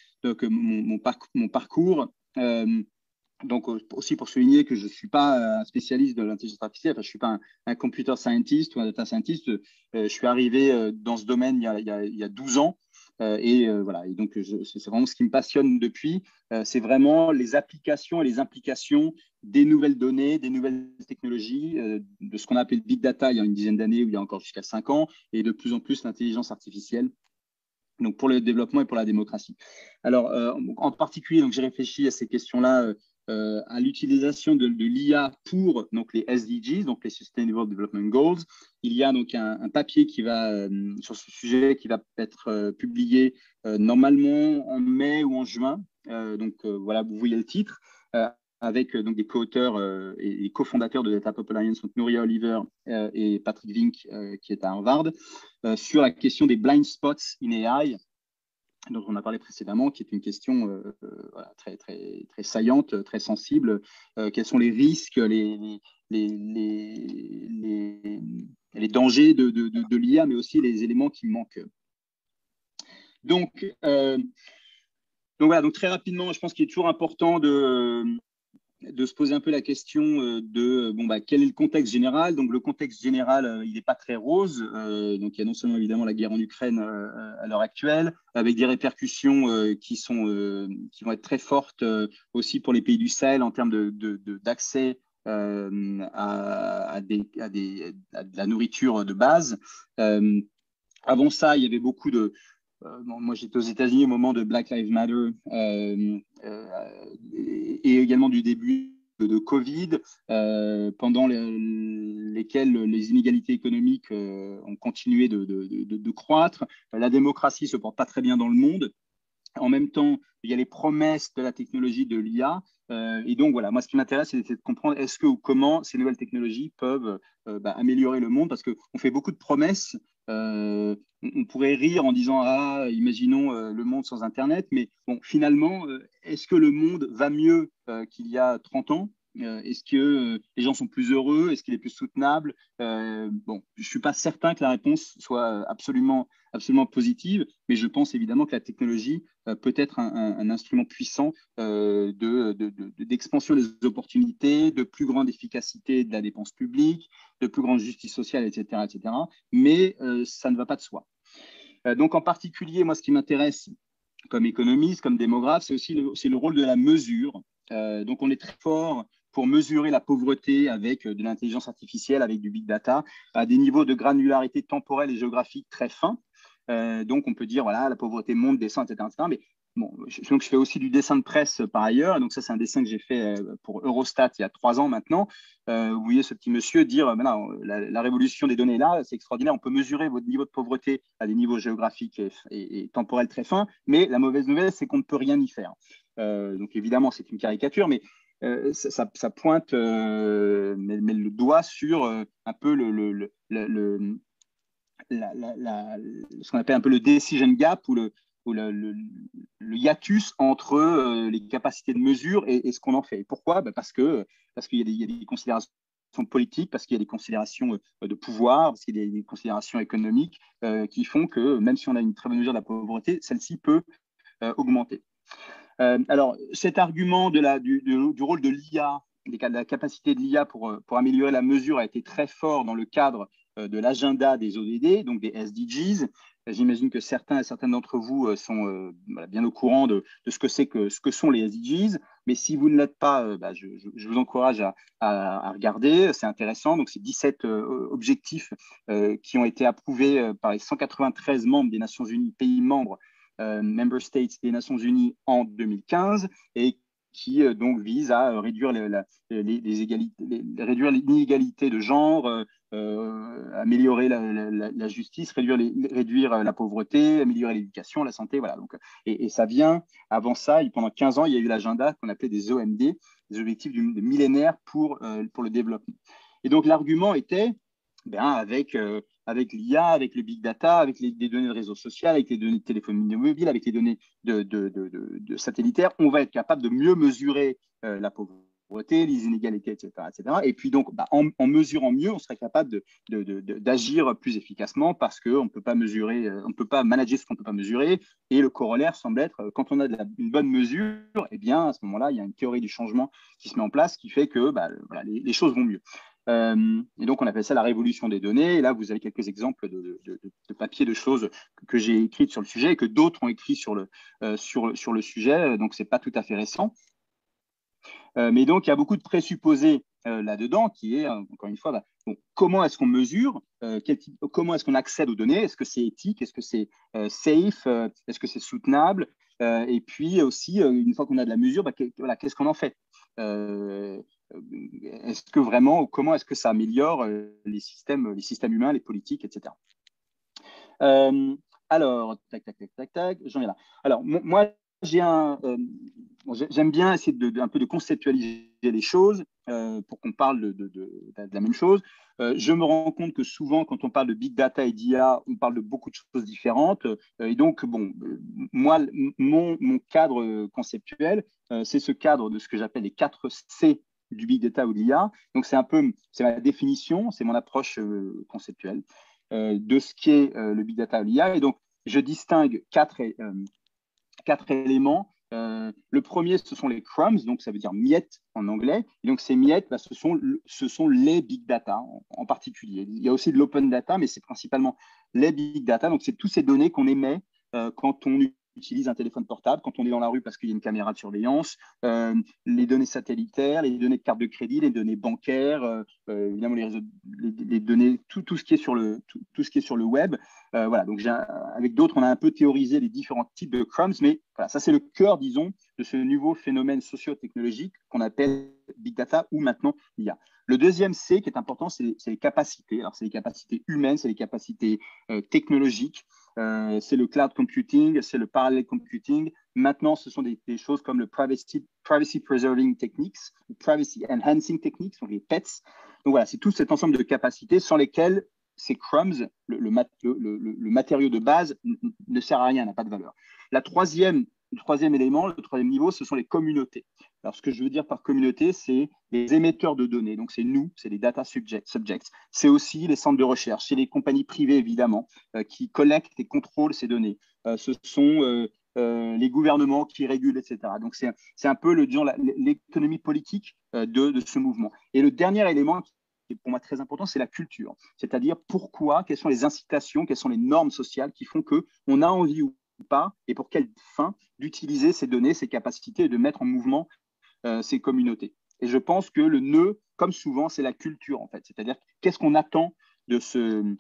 mon parcours. Donc aussi pour souligner que je ne suis pas un spécialiste de l'intelligence artificielle, je ne suis pas un computer scientist ou un data scientist. Je suis arrivé dans ce domaine il y a 12 ans. Voilà. Et donc, c'est vraiment ce qui me passionne depuis. C'est vraiment les applications et les implications des nouvelles données, des nouvelles technologies, de ce qu'on a appelé le big data il y a une dizaine d'années ou il y a encore jusqu'à 5 ans, et de plus en plus l'intelligence artificielle. Donc pour le développement et pour la démocratie. Alors, en particulier, j'ai réfléchi à ces questions-là, à l'utilisation de l'IA pour donc, les SDGs, donc les Sustainable Development Goals. Il y a donc un papier qui va, sur ce sujet qui va être publié normalement en mai ou en juin. Voilà, vous voyez le titre. Avec donc, des co-auteurs et cofondateurs de DataPop Alliance, donc Nouria Oliver et Patrick Vink, qui est à Harvard, sur la question des blind spots in AI, dont on a parlé précédemment, qui est une question voilà, très, très, très saillante, très sensible. Quels sont les risques, les dangers de l'IA, mais aussi les éléments qui manquent. Donc voilà, donc très rapidement, je pense qu'il est toujours important de se poser un peu la question de quel est le contexte général. Donc le contexte général, il n'est pas très rose. Donc il y a non seulement évidemment la guerre en Ukraine à l'heure actuelle, avec des répercussions qui vont être très fortes aussi pour les pays du Sahel en termes d'accès à de la nourriture de base. Avant ça, il y avait beaucoup de... moi, j'étais aux États-Unis au moment de Black Lives Matter et également du début de Covid, pendant lesquels les inégalités économiques ont continué de croître. La démocratie ne se porte pas très bien dans le monde. En même temps, il y a les promesses de la technologie de l'IA. Et donc, voilà, moi, ce qui m'intéresse, c'est de comprendre est-ce que ou comment ces nouvelles technologies peuvent améliorer le monde, parce qu'on fait beaucoup de promesses. On pourrait rire en disant ah, imaginons le monde sans Internet, mais bon, finalement, est-ce que le monde va mieux qu'il y a 30 ans? Est-ce que les gens sont plus heureux? Est-ce qu'il est plus soutenable? Bon, je ne suis pas certain que la réponse soit absolument positive, mais je pense évidemment que la technologie peut être un instrument puissant d'expansion des opportunités, de plus grande efficacité de la dépense publique, de plus grande justice sociale, etc. Mais ça ne va pas de soi. Donc en particulier, moi, ce qui m'intéresse comme économiste, comme démographe, c'est aussi le rôle de la mesure. Donc on est très fort pour mesurer la pauvreté avec de l'intelligence artificielle, avec du big data, à des niveaux de granularité temporelle et géographique très fins. Donc on peut dire, voilà, la pauvreté monte, descend, etc. Mais bon, donc je fais aussi du dessin de presse par ailleurs. Donc ça, c'est un dessin que j'ai fait pour Eurostat il y a 3 ans maintenant. Vous voyez ce petit monsieur dire, la révolution des données là, c'est extraordinaire. On peut mesurer votre niveau de pauvreté à des niveaux géographiques et temporels très fins. Mais la mauvaise nouvelle, c'est qu'on ne peut rien y faire. Donc évidemment, c'est une caricature, mais ça pointe, met le doigt sur un peu ce qu'on appelle un peu le decision gap ou le hiatus entre les capacités de mesure et ce qu'on en fait. Et pourquoi? Parce qu'il y a des considérations politiques, parce qu'il y a des considérations de pouvoir, parce qu'il y a des considérations économiques qui font que même si on a une très bonne mesure de la pauvreté, celle-ci peut augmenter. Alors, cet argument du rôle de l'IA, de la capacité de l'IA pour améliorer la mesure a été très fort dans le cadre de l'agenda des ODD, donc des SDGs. J'imagine que certains et certaines d'entre vous sont bien au courant de ce que sont les SDGs. Mais si vous ne l'êtes pas, je vous encourage à regarder. C'est intéressant. Donc, c'est 17 objectifs qui ont été approuvés par les 193 membres des Nations Unies, pays membres, Member States des Nations Unies en 2015 et qui donc vise à réduire réduire l'inégalité de genre, améliorer la justice, réduire la pauvreté, améliorer l'éducation, la santé, voilà. Donc, et ça vient, avant ça, pendant 15 ans, il y a eu l'agenda qu'on appelait des OMD, des objectifs du millénaire pour le développement. Et donc l'argument était, avec l'IA, avec le big data, avec des données de réseau social, avec les données de téléphonie mobile, avec les données de satellitaires, on va être capable de mieux mesurer la pauvreté, les inégalités, etc. Et puis donc, en mesurant mieux, on serait capable d'agir plus efficacement parce qu'on ne peut pas mesurer, on ne peut pas manager ce qu'on ne peut pas mesurer. Et le corollaire semble être, quand on a une bonne mesure, eh bien, à ce moment-là, il y a une théorie du changement qui se met en place qui fait que les choses vont mieux. Et donc, on appelle ça la révolution des données. Et là, vous avez quelques exemples de papiers, de choses que j'ai écrites sur le sujet et que d'autres ont écrit sur le sujet. Donc, ce n'est pas tout à fait récent. Mais donc, il y a beaucoup de présupposés là-dedans qui est, encore une fois, bon, comment est-ce qu'on mesure, comment est-ce qu'on accède aux données, est-ce que c'est éthique, est-ce que c'est safe, est-ce que c'est soutenable, et puis aussi, une fois qu'on a de la mesure, voilà, qu'est-ce qu'on en fait, est-ce que vraiment, comment est-ce que ça améliore les systèmes humains, les politiques, etc. Alors, tac, j'en ai là. Alors, moi, j'aime bien essayer un peu de conceptualiser les choses pour qu'on parle de la même chose. Je me rends compte que souvent, quand on parle de big data et d'IA, on parle de beaucoup de choses différentes. Et donc, bon, moi, mon cadre conceptuel, c'est ce cadre de ce que j'appelle les 4 C du big data ou de l'IA. Donc, c'est ma définition, c'est mon approche conceptuelle de ce qu'est le big data ou l'IA. Et donc, je distingue 4 éléments. Le premier, ce sont les crumbs, donc ça veut dire miettes en anglais. Et donc ces miettes, ce sont les big data en particulier. Il y a aussi de l'open data, mais c'est principalement les big data. Donc c'est toutes ces données qu'on émet quand on utilise un téléphone portable, quand on est dans la rue parce qu'il y a une caméra de surveillance, les données satellitaires, les données de carte de crédit, les données bancaires, évidemment les données, tout ce qui est sur le web. Voilà, donc avec d'autres, on a un peu théorisé les différents types de crumbs, mais voilà, ça c'est le cœur, disons, de ce nouveau phénomène socio-technologique qu'on appelle big data ou maintenant l'IA. Le deuxième C qui est important, c'est les capacités. Alors, c'est les capacités humaines, c'est les capacités technologiques, c'est le cloud computing, c'est le parallel computing. Maintenant, ce sont des choses comme le privacy preserving techniques, privacy enhancing techniques, donc les PETs. Donc voilà, c'est tout cet ensemble de capacités sans lesquelles ces crumbs, le matériau de base, ne sert à rien, n'a pas de valeur. Le troisième élément, le troisième niveau, ce sont les communautés. Alors, ce que je veux dire par communauté, c'est les émetteurs de données. Donc, c'est nous, c'est les data subjects. C'est aussi les centres de recherche, c'est les compagnies privées, évidemment, qui collectent et contrôlent ces données. Ce sont les gouvernements qui régulent, etc. Donc, c'est un peu l'économie politique de ce mouvement. Et le dernier élément qui est pour moi très important, c'est la culture. C'est-à-dire quelles sont les incitations, quelles sont les normes sociales qui font qu'on a envie ou pas, et pour quelle fin, d'utiliser ces données, ces capacités et de mettre en mouvement ces communautés. Et je pense que le nœud, comme souvent, c'est la culture, en fait. C'est-à-dire, qu'est-ce qu'on attend de ces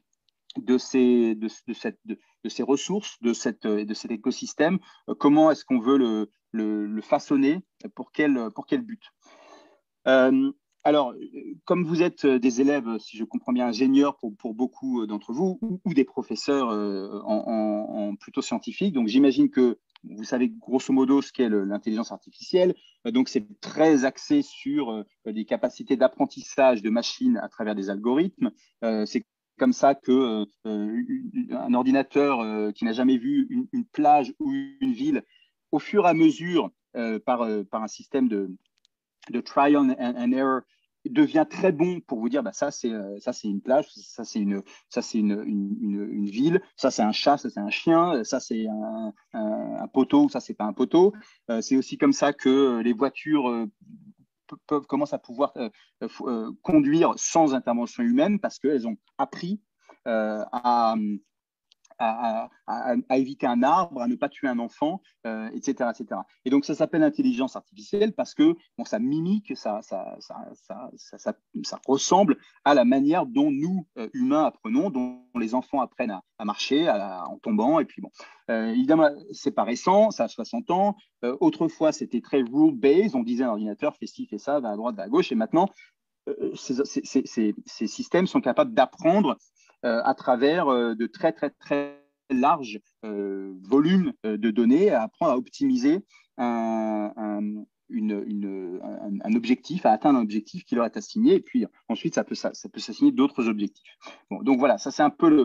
ressources, de cet écosystème, comment est-ce qu'on veut le façonner, pour quel but. Alors, comme vous êtes des élèves, si je comprends bien, ingénieurs pour beaucoup d'entre vous, ou des professeurs en plutôt scientifiques, donc j'imagine que vous savez grosso modo ce qu'est l'intelligence artificielle. Donc, c'est très axé sur des capacités d'apprentissage de machines à travers des algorithmes. C'est comme ça qu'un ordinateur qui n'a jamais vu une plage ou une ville, au fur et à mesure, par un système de trial and error, devient très bon pour vous dire ça c'est une plage, ça c'est une ville, ça c'est un chat, ça c'est un chien, ça c'est un poteau, ça c'est pas un poteau. C'est aussi comme ça que les voitures commencent à pouvoir conduire sans intervention humaine parce qu'elles ont appris à éviter un arbre, à ne pas tuer un enfant, etc., etc. Et donc, ça s'appelle l'intelligence artificielle parce que ça mimique, ça ressemble à la manière dont nous, humains, apprenons, dont les enfants apprennent à marcher en tombant. Et puis, évidemment, c'est pas récent, ça a 60 ans. Autrefois, c'était très rule-based. On disait à l'ordinateur, fais ci, fais ça, va à droite, va à gauche. Et maintenant, ces systèmes sont capables d'apprendre à travers de très, très, très larges volumes de données, à apprendre à optimiser un objectif, à atteindre un objectif qui leur est assigné. Et puis ensuite, ça peut s'assigner d'autres objectifs. Bon, donc voilà, ça c'est un peu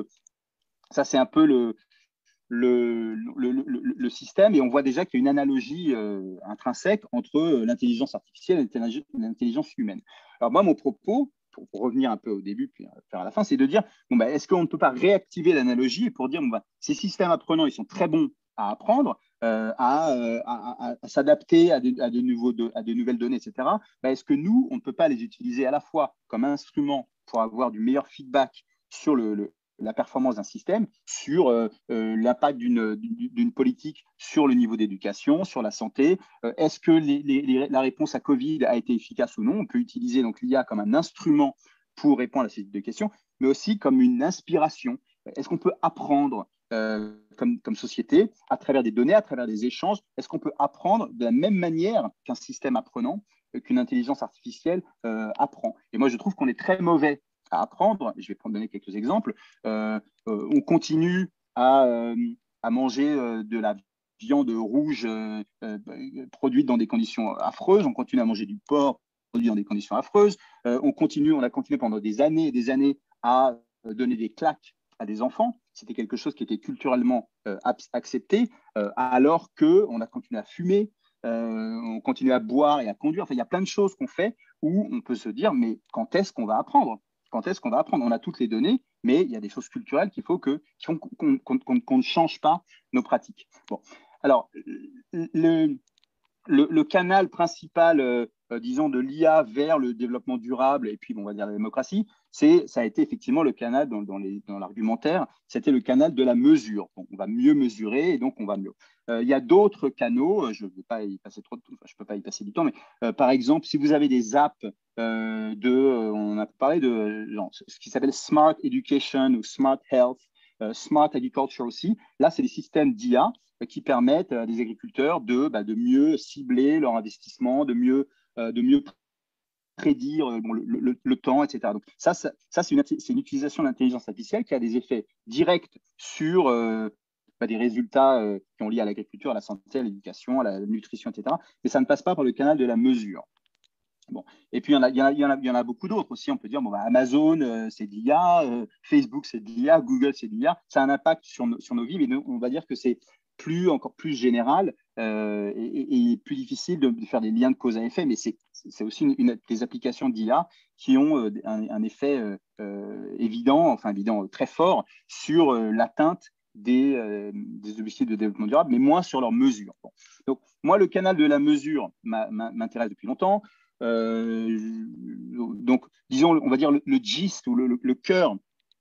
le système, et on voit déjà qu'il y a une analogie intrinsèque entre l'intelligence artificielle et l'intelligence humaine. Alors moi, mon propos, pour revenir un peu au début puis faire à la fin, c'est de dire est-ce qu'on ne peut pas réactiver l'analogie pour dire ces systèmes apprenants, ils sont très bons à apprendre, à s'adapter à de nouvelles données, etc., bah, est-ce que nous, on ne peut pas les utiliser à la fois comme instrument pour avoir du meilleur feedback sur la performance d'un système, sur l'impact d'une politique sur le niveau d'éducation, sur la santé. Est-ce que la réponse à Covid a été efficace ou non? On peut utiliser donc l'IA comme un instrument pour répondre à ces deux questions, mais aussi comme une inspiration. Est-ce qu'on peut apprendre comme société à travers des données, à travers des échanges? Est-ce qu'on peut apprendre de la même manière qu'un système apprenant, qu'une intelligence artificielle apprend? Et moi, je trouve qu'on est très mauvais à apprendre. Je vais donner quelques exemples. On continue à manger de la viande rouge produite dans des conditions affreuses. On continue à manger du porc produit dans des conditions affreuses. On a continué pendant des années et des années à donner des claques à des enfants. C'était quelque chose qui était culturellement accepté, alors qu'on a continué à fumer, on continue à boire et à conduire. Enfin, il y a plein de choses qu'on fait où on peut se dire, mais quand est-ce qu'on va apprendre? Quand est-ce qu'on va apprendre? On a toutes les données, mais il y a des choses culturelles qu'il faut qu'on ne change pas nos pratiques. Bon. Alors, le canal principal, disons, de l'IA vers le développement durable et puis, on va dire, la démocratie, ça a été effectivement le canal dans l'argumentaire, c'était le canal de la mesure. Bon, on va mieux mesurer et donc on va mieux. Il y a d'autres canaux, je ne vais pas y passer je peux pas y passer du temps, mais par exemple, si vous avez des apps on a parlé de ce qui s'appelle Smart Education ou Smart Health, Smart Agriculture aussi, là, c'est des systèmes d'IA qui permettent à des agriculteurs de mieux cibler leur investissement, de mieux prédire le temps, etc. Donc ça c'est une utilisation de l'intelligence artificielle qui a des effets directs sur des résultats qui ont lié à l'agriculture, à la santé, à l'éducation, à la nutrition, etc. Mais ça ne passe pas par le canal de la mesure. Bon. Et puis, il y en a beaucoup d'autres aussi. On peut dire, Amazon, c'est de l'IA, Facebook, c'est de l'IA, Google, c'est de l'IA. Ça a un impact sur nos vies, mais on va dire que c'est encore plus général et plus difficile de faire des liens de cause à effet. Mais c'est aussi des applications d'IA qui ont un effet évident très fort sur l'atteinte des objectifs de développement durable, mais moins sur leur mesure. Bon. Donc, moi, le canal de la mesure m'intéresse depuis longtemps. Donc, disons, on va dire le gist ou le cœur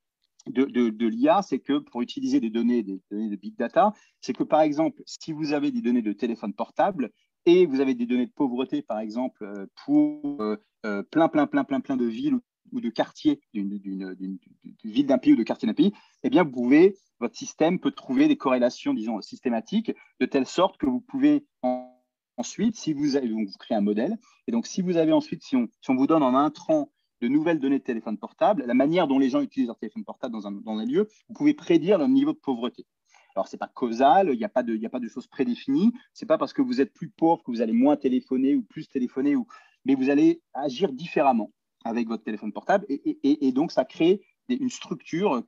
de l'IA, c'est que pour utiliser des données de big data, c'est que par exemple, si vous avez des données de téléphone portable et vous avez des données de pauvreté, par exemple, pour plein de villes ou de quartiers d'une ville d'un pays ou de quartier d'un pays, eh bien, votre système peut trouver des corrélations, disons, systématiques, de telle sorte que vous pouvez ensuite, si vous créez un modèle, et donc si vous avez ensuite, si on vous donne en intrant de nouvelles données de téléphone portable, la manière dont les gens utilisent leur téléphone portable dans un lieu, vous pouvez prédire leur niveau de pauvreté. Alors, ce n'est pas causal, il n'y a pas de choses prédéfinies, ce n'est pas parce que vous êtes plus pauvre que vous allez moins téléphoner ou plus téléphoner, mais vous allez agir différemment avec votre téléphone portable, et donc ça crée une structure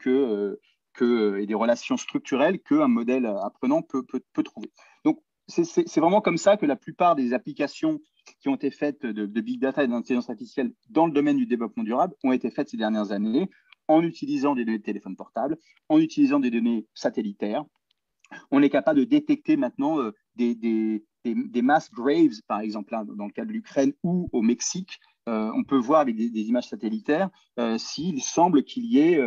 et des relations structurelles qu'un modèle apprenant peut trouver. Donc, c'est vraiment comme ça que la plupart des applications qui ont été faites de big data et d'intelligence artificielle dans le domaine du développement durable ont été faites ces dernières années en utilisant des données de téléphone portable, en utilisant des données satellitaires. On est capable de détecter maintenant des mass graves, par exemple, là, dans le cas de l'Ukraine ou au Mexique. On peut voir avec des images satellitaires s'il semble qu'il y ait,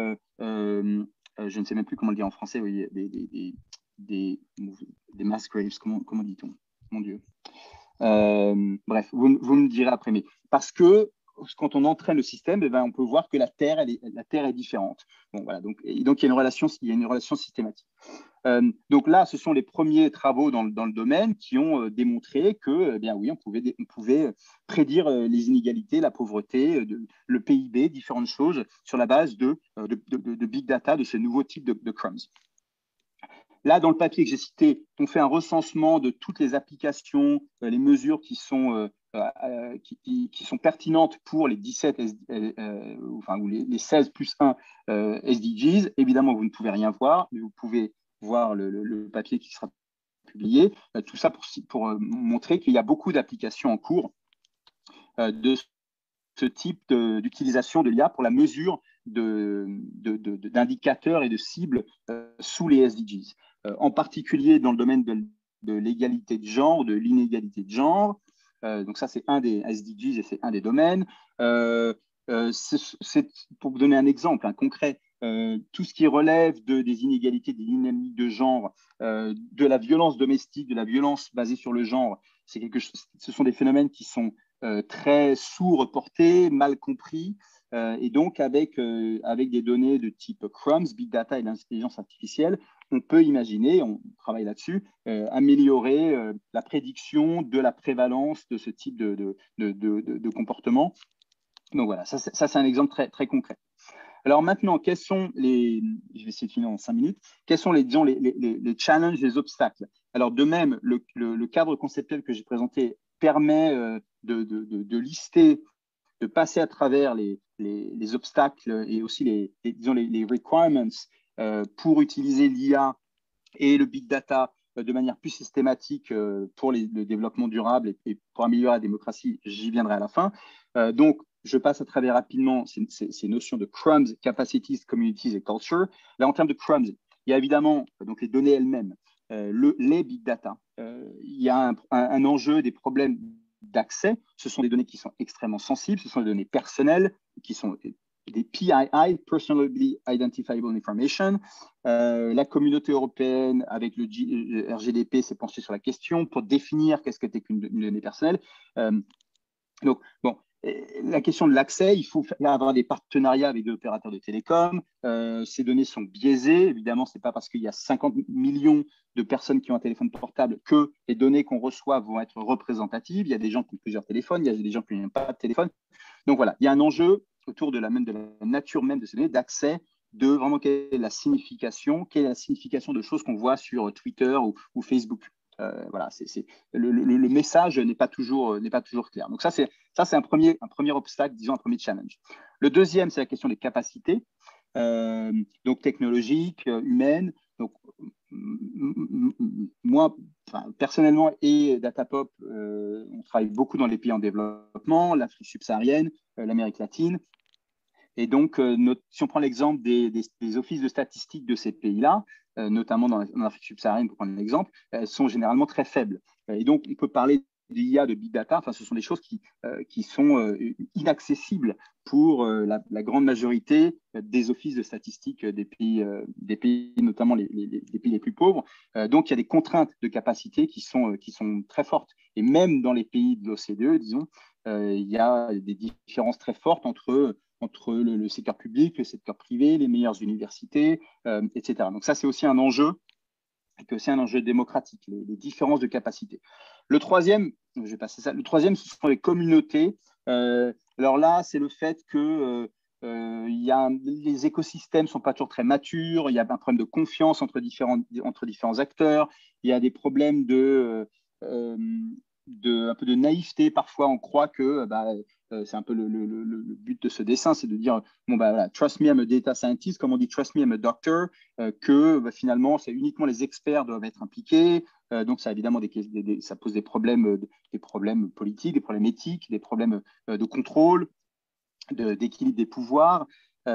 je ne sais même plus comment le dire en français, oui, des mass graves, comment dit-on? Mon Dieu. Bref, vous me direz après. Mais parce que quand on entraîne le système, on peut voir que la Terre est différente. Bon, voilà, donc il y a une relation systématique. Donc là, ce sont les premiers travaux dans le domaine qui ont démontré que, oui, on pouvait prédire les inégalités, la pauvreté, le PIB, différentes choses sur la base de big data, de ce nouveau type de crumbs. Là, dans le papier que j'ai cité, on fait un recensement de toutes les applications, les mesures qui sont pertinentes pour les 17 ou les 16 plus 1 SDGs. Évidemment, vous ne pouvez rien voir, mais vous pouvez voir le papier qui sera publié. Tout ça pour montrer qu'il y a beaucoup d'applications en cours de ce type d'utilisation de l'IA pour la mesure d'indicateurs et de cibles sous les SDGs. en particulier dans le domaine de l'égalité de genre, de l'inégalité de genre. Donc ça, c'est un des SDGs et c'est un des domaines. C'est pour vous donner un exemple concret, tout ce qui relève des inégalités, des dynamiques de genre, de la violence domestique, de la violence basée sur le genre, ce sont des phénomènes qui sont très sous-reportés, mal compris, et donc avec des données de type Crumbs, Big Data et l'intelligence artificielle, on peut imaginer, on travaille là-dessus, améliorer la prédiction de la prévalence de ce type de comportement. Donc voilà, ça c'est un exemple très, très concret. Alors maintenant, je vais essayer de finir en 5 minutes, quels sont disons, les challenges, les obstacles? Alors de même, le cadre conceptuel que j'ai présenté permet de lister, de passer à travers les obstacles et aussi disons, les requirements pour utiliser l'IA et le big data de manière plus systématique pour le développement durable et pour améliorer la démocratie. J'y viendrai à la fin. Donc, je passe à travers rapidement ces notions de crumbs, capacities, communities et culture. Là, en termes de crumbs, il y a évidemment donc, les données elles-mêmes, les big data. Il y a un enjeu des problèmes d'accès. Ce sont des données qui sont extrêmement sensibles, ce sont des données personnelles, qui sont des PII, Personally Identifiable Information. La communauté européenne, avec le RGDP, s'est penchée sur la question pour définir qu'est-ce que c'est qu'une donnée personnelle. Donc, bon, la question de l'accès, il faut avoir des partenariats avec des opérateurs de télécom. Ces données sont biaisées. Évidemment, ce n'est pas parce qu'il y a 50 millions de personnes qui ont un téléphone portable que les données qu'on reçoit vont être représentatives. Il y a des gens qui ont plusieurs téléphones, il y a des gens qui n'ont pas de téléphone. Donc voilà, il y a un enjeu autour de la nature même de ces données, d'accès, de vraiment quelle est la signification de choses qu'on voit sur Twitter ou Facebook. Voilà, le message n'est pas toujours clair. Donc ça, c'est un premier obstacle, disons un premier challenge. Le deuxième, c'est la question des capacités, donc technologiques, humaines. Donc, moi, personnellement, et Datapop, on travaille beaucoup dans les pays en développement, l'Afrique subsaharienne, l'Amérique latine. Et donc, si on prend l'exemple des offices de statistiques de ces pays-là, notamment dans l'Afrique subsaharienne, pour prendre un exemple, elles sont généralement très faibles. Et donc, on peut parler d'IA, de big data, enfin, ce sont des choses qui sont inaccessibles pour la grande majorité des offices de statistiques des pays notamment des pays les plus pauvres. Donc, il y a des contraintes de capacité qui sont très fortes. Et même dans les pays de l'OCDE, disons, il y a des différences très fortes entre le secteur public, le secteur privé, les meilleures universités, etc. Donc ça, c'est aussi un enjeu, et que c'est un enjeu démocratique, les différences de capacité. Le troisième, je vais passer ça, le troisième, ce sont les communautés. Alors là, c'est le fait que les écosystèmes ne sont pas toujours très matures, il y a un problème de confiance entre différents acteurs, il y a des problèmes un peu de naïveté. Parfois, on croit que c'est un peu le but de ce dessin, c'est de dire, bon, voilà, trust me, I'm a data scientist, comme on dit, trust me, I'm a doctor, que finalement, c'est uniquement les experts doivent être impliqués. Donc, ça, évidemment, ça pose des problèmes politiques, des problèmes éthiques, des problèmes de contrôle, d'équilibre des pouvoirs.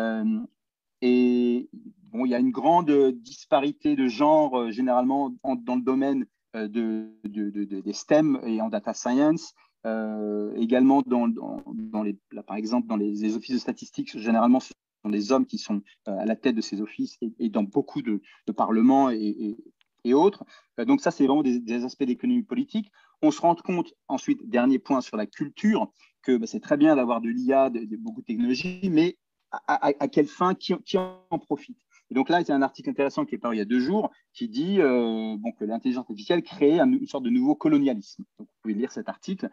Et bon, il y a une grande disparité de genre, généralement, dans le domaine des STEM et en data science. Également, par exemple, dans les offices de statistiques, généralement, ce sont des hommes qui sont à la tête de ces offices et dans beaucoup de parlements et autres. Donc ça, c'est vraiment des aspects d'économie politique. On se rend compte, ensuite, dernier point sur la culture, que c'est très bien d'avoir de l'IA, beaucoup de technologies, mais à quelle fin, qui en profite? Et donc là, il y a un article intéressant qui est paru il y a 2 jours qui dit que l'intelligence artificielle crée une sorte de nouveau colonialisme. Donc, vous pouvez lire cet article,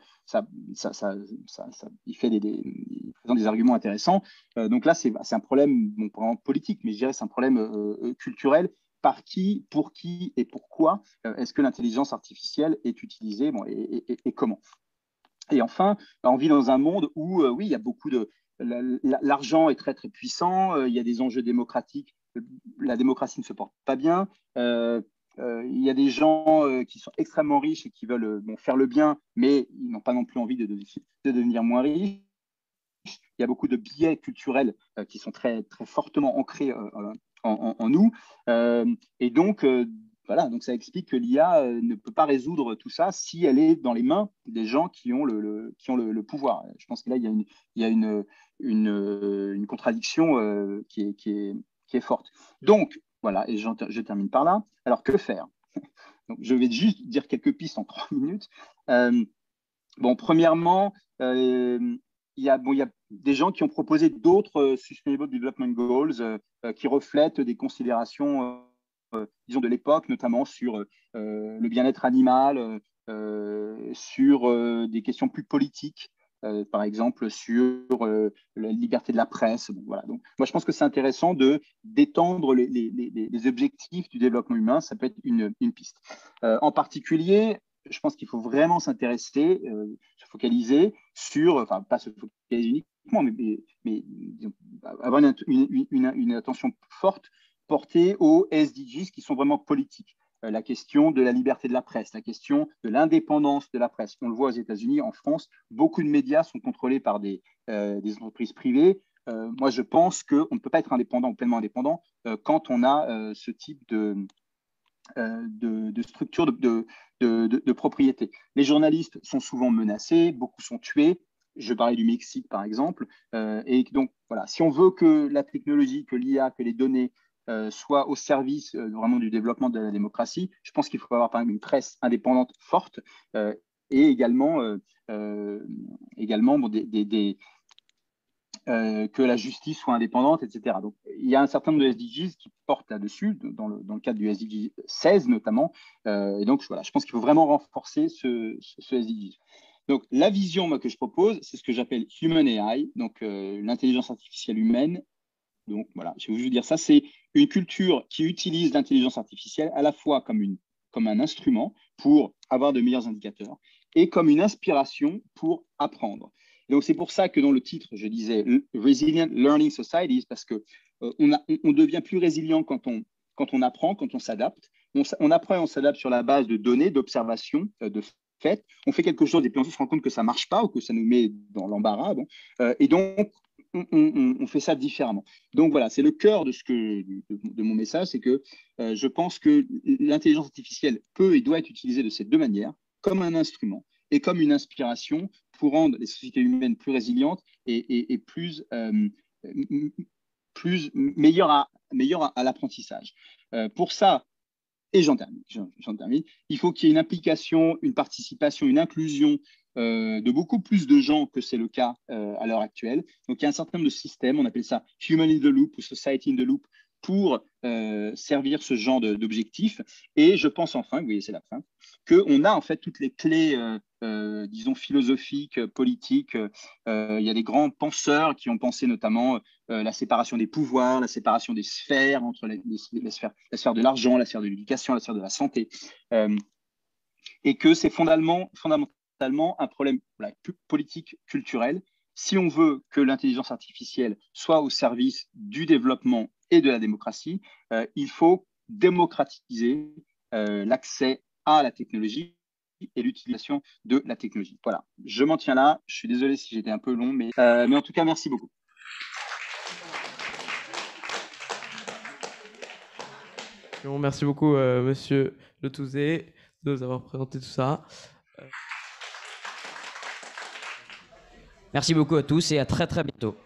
il présente des arguments intéressants. Donc là, c'est un problème vraiment politique, mais je dirais que c'est un problème culturel. Par qui, pour qui et pourquoi est-ce que l'intelligence artificielle est utilisée, et comment? Et enfin, on vit dans un monde où, oui, il y a beaucoup l'argent est très, très puissant, il y a des enjeux démocratiques, la démocratie ne se porte pas bien, il y a des gens qui sont extrêmement riches et qui veulent faire le bien, mais ils n'ont pas non plus envie de devenir moins riches. Il y a beaucoup de biais culturels qui sont très, très fortement ancrés en nous. Et donc, voilà, donc ça explique que l'IA ne peut pas résoudre tout ça si elle est dans les mains des gens qui ont le pouvoir. Je pense que là, il y a une contradiction qui est forte. Donc, voilà, et je termine par là. Alors, que faire? Donc, je vais juste dire quelques pistes en 3 minutes. Bon, premièrement, il y a des gens qui ont proposé d'autres Sustainable Development Goals qui reflètent des considérations, disons, de l'époque, notamment sur le bien-être animal, sur des questions plus politiques, par exemple sur la liberté de la presse. Bon, voilà. Donc, moi, je pense que c'est intéressant d'étendre les objectifs du développement humain. Ça peut être une piste. En particulier, je pense qu'il faut vraiment s'intéresser, se focaliser sur, enfin, pas se focaliser uniquement, mais disons, avoir une attention forte portée aux SDGs qui sont vraiment politiques. La question de la liberté de la presse, la question de l'indépendance de la presse. On le voit aux États-Unis, en France, beaucoup de médias sont contrôlés par des entreprises privées. Moi, je pense qu'on ne peut pas être indépendant ou pleinement indépendant quand on a ce type de structure de propriété. Les journalistes sont souvent menacés, beaucoup sont tués. Je parlais du Mexique, par exemple. Et donc, voilà, si on veut que la technologie, que l'IA, que les données soient au service vraiment du développement de la démocratie, je pense qu'il faut avoir, par exemple, une presse indépendante forte et également bon, que la justice soit indépendante, etc. Donc, il y a un certain nombre de SDGs qui portent là-dessus, dans le cadre du SDG 16 notamment. Et donc, voilà, je pense qu'il faut vraiment renforcer ce SDG. Donc, la vision moi, que je propose, c'est ce que j'appelle Human AI, donc l'intelligence artificielle humaine. Donc, voilà, je vais vous dire ça. C'est une culture qui utilise l'intelligence artificielle à la fois comme un instrument pour avoir de meilleurs indicateurs et comme une inspiration pour apprendre. Et donc, c'est pour ça que dans le titre, je disais Resilient Learning Societies, parce qu'on devient plus résilient quand on apprend, quand on s'adapte. On apprend et on s'adapte sur la base de données, d'observations, de faits. On fait quelque chose et puis on se rend compte que ça ne marche pas ou que ça nous met dans l'embarras. Bon. Et donc, on fait ça différemment. Donc voilà, c'est le cœur de mon message, c'est que je pense que l'intelligence artificielle peut et doit être utilisée de ces deux manières, comme un instrument et comme une inspiration pour rendre les sociétés humaines plus résilientes et meilleures à l'apprentissage. Pour ça, et j'en termine, il faut qu'il y ait une implication, une participation, une inclusion de beaucoup plus de gens que c'est le cas à l'heure actuelle. Donc, il y a un certain nombre de systèmes, on appelle ça Human in the Loop ou Society in the Loop, pour servir ce genre d'objectifs. Et je pense enfin, vous voyez, c'est la fin, qu'on a en fait toutes les clés, disons, philosophiques, politiques. Il y a des grands penseurs qui ont pensé notamment la séparation des pouvoirs, la séparation des sphères, entre la sphère de l'argent, la sphère de l'éducation, la sphère de la santé. Et que c'est fondamentalement un problème politique, culturel. Si on veut que l'intelligence artificielle soit au service du développement et de la démocratie, il faut démocratiser l'accès à la technologie et l'utilisation de la technologie. Voilà, je m'en tiens là. Je suis désolé si j'étais un peu long, mais en tout cas, merci beaucoup. Bon, merci beaucoup, Monsieur Le Touzé, de nous avoir présenté tout ça. Merci beaucoup à tous et à très très bientôt.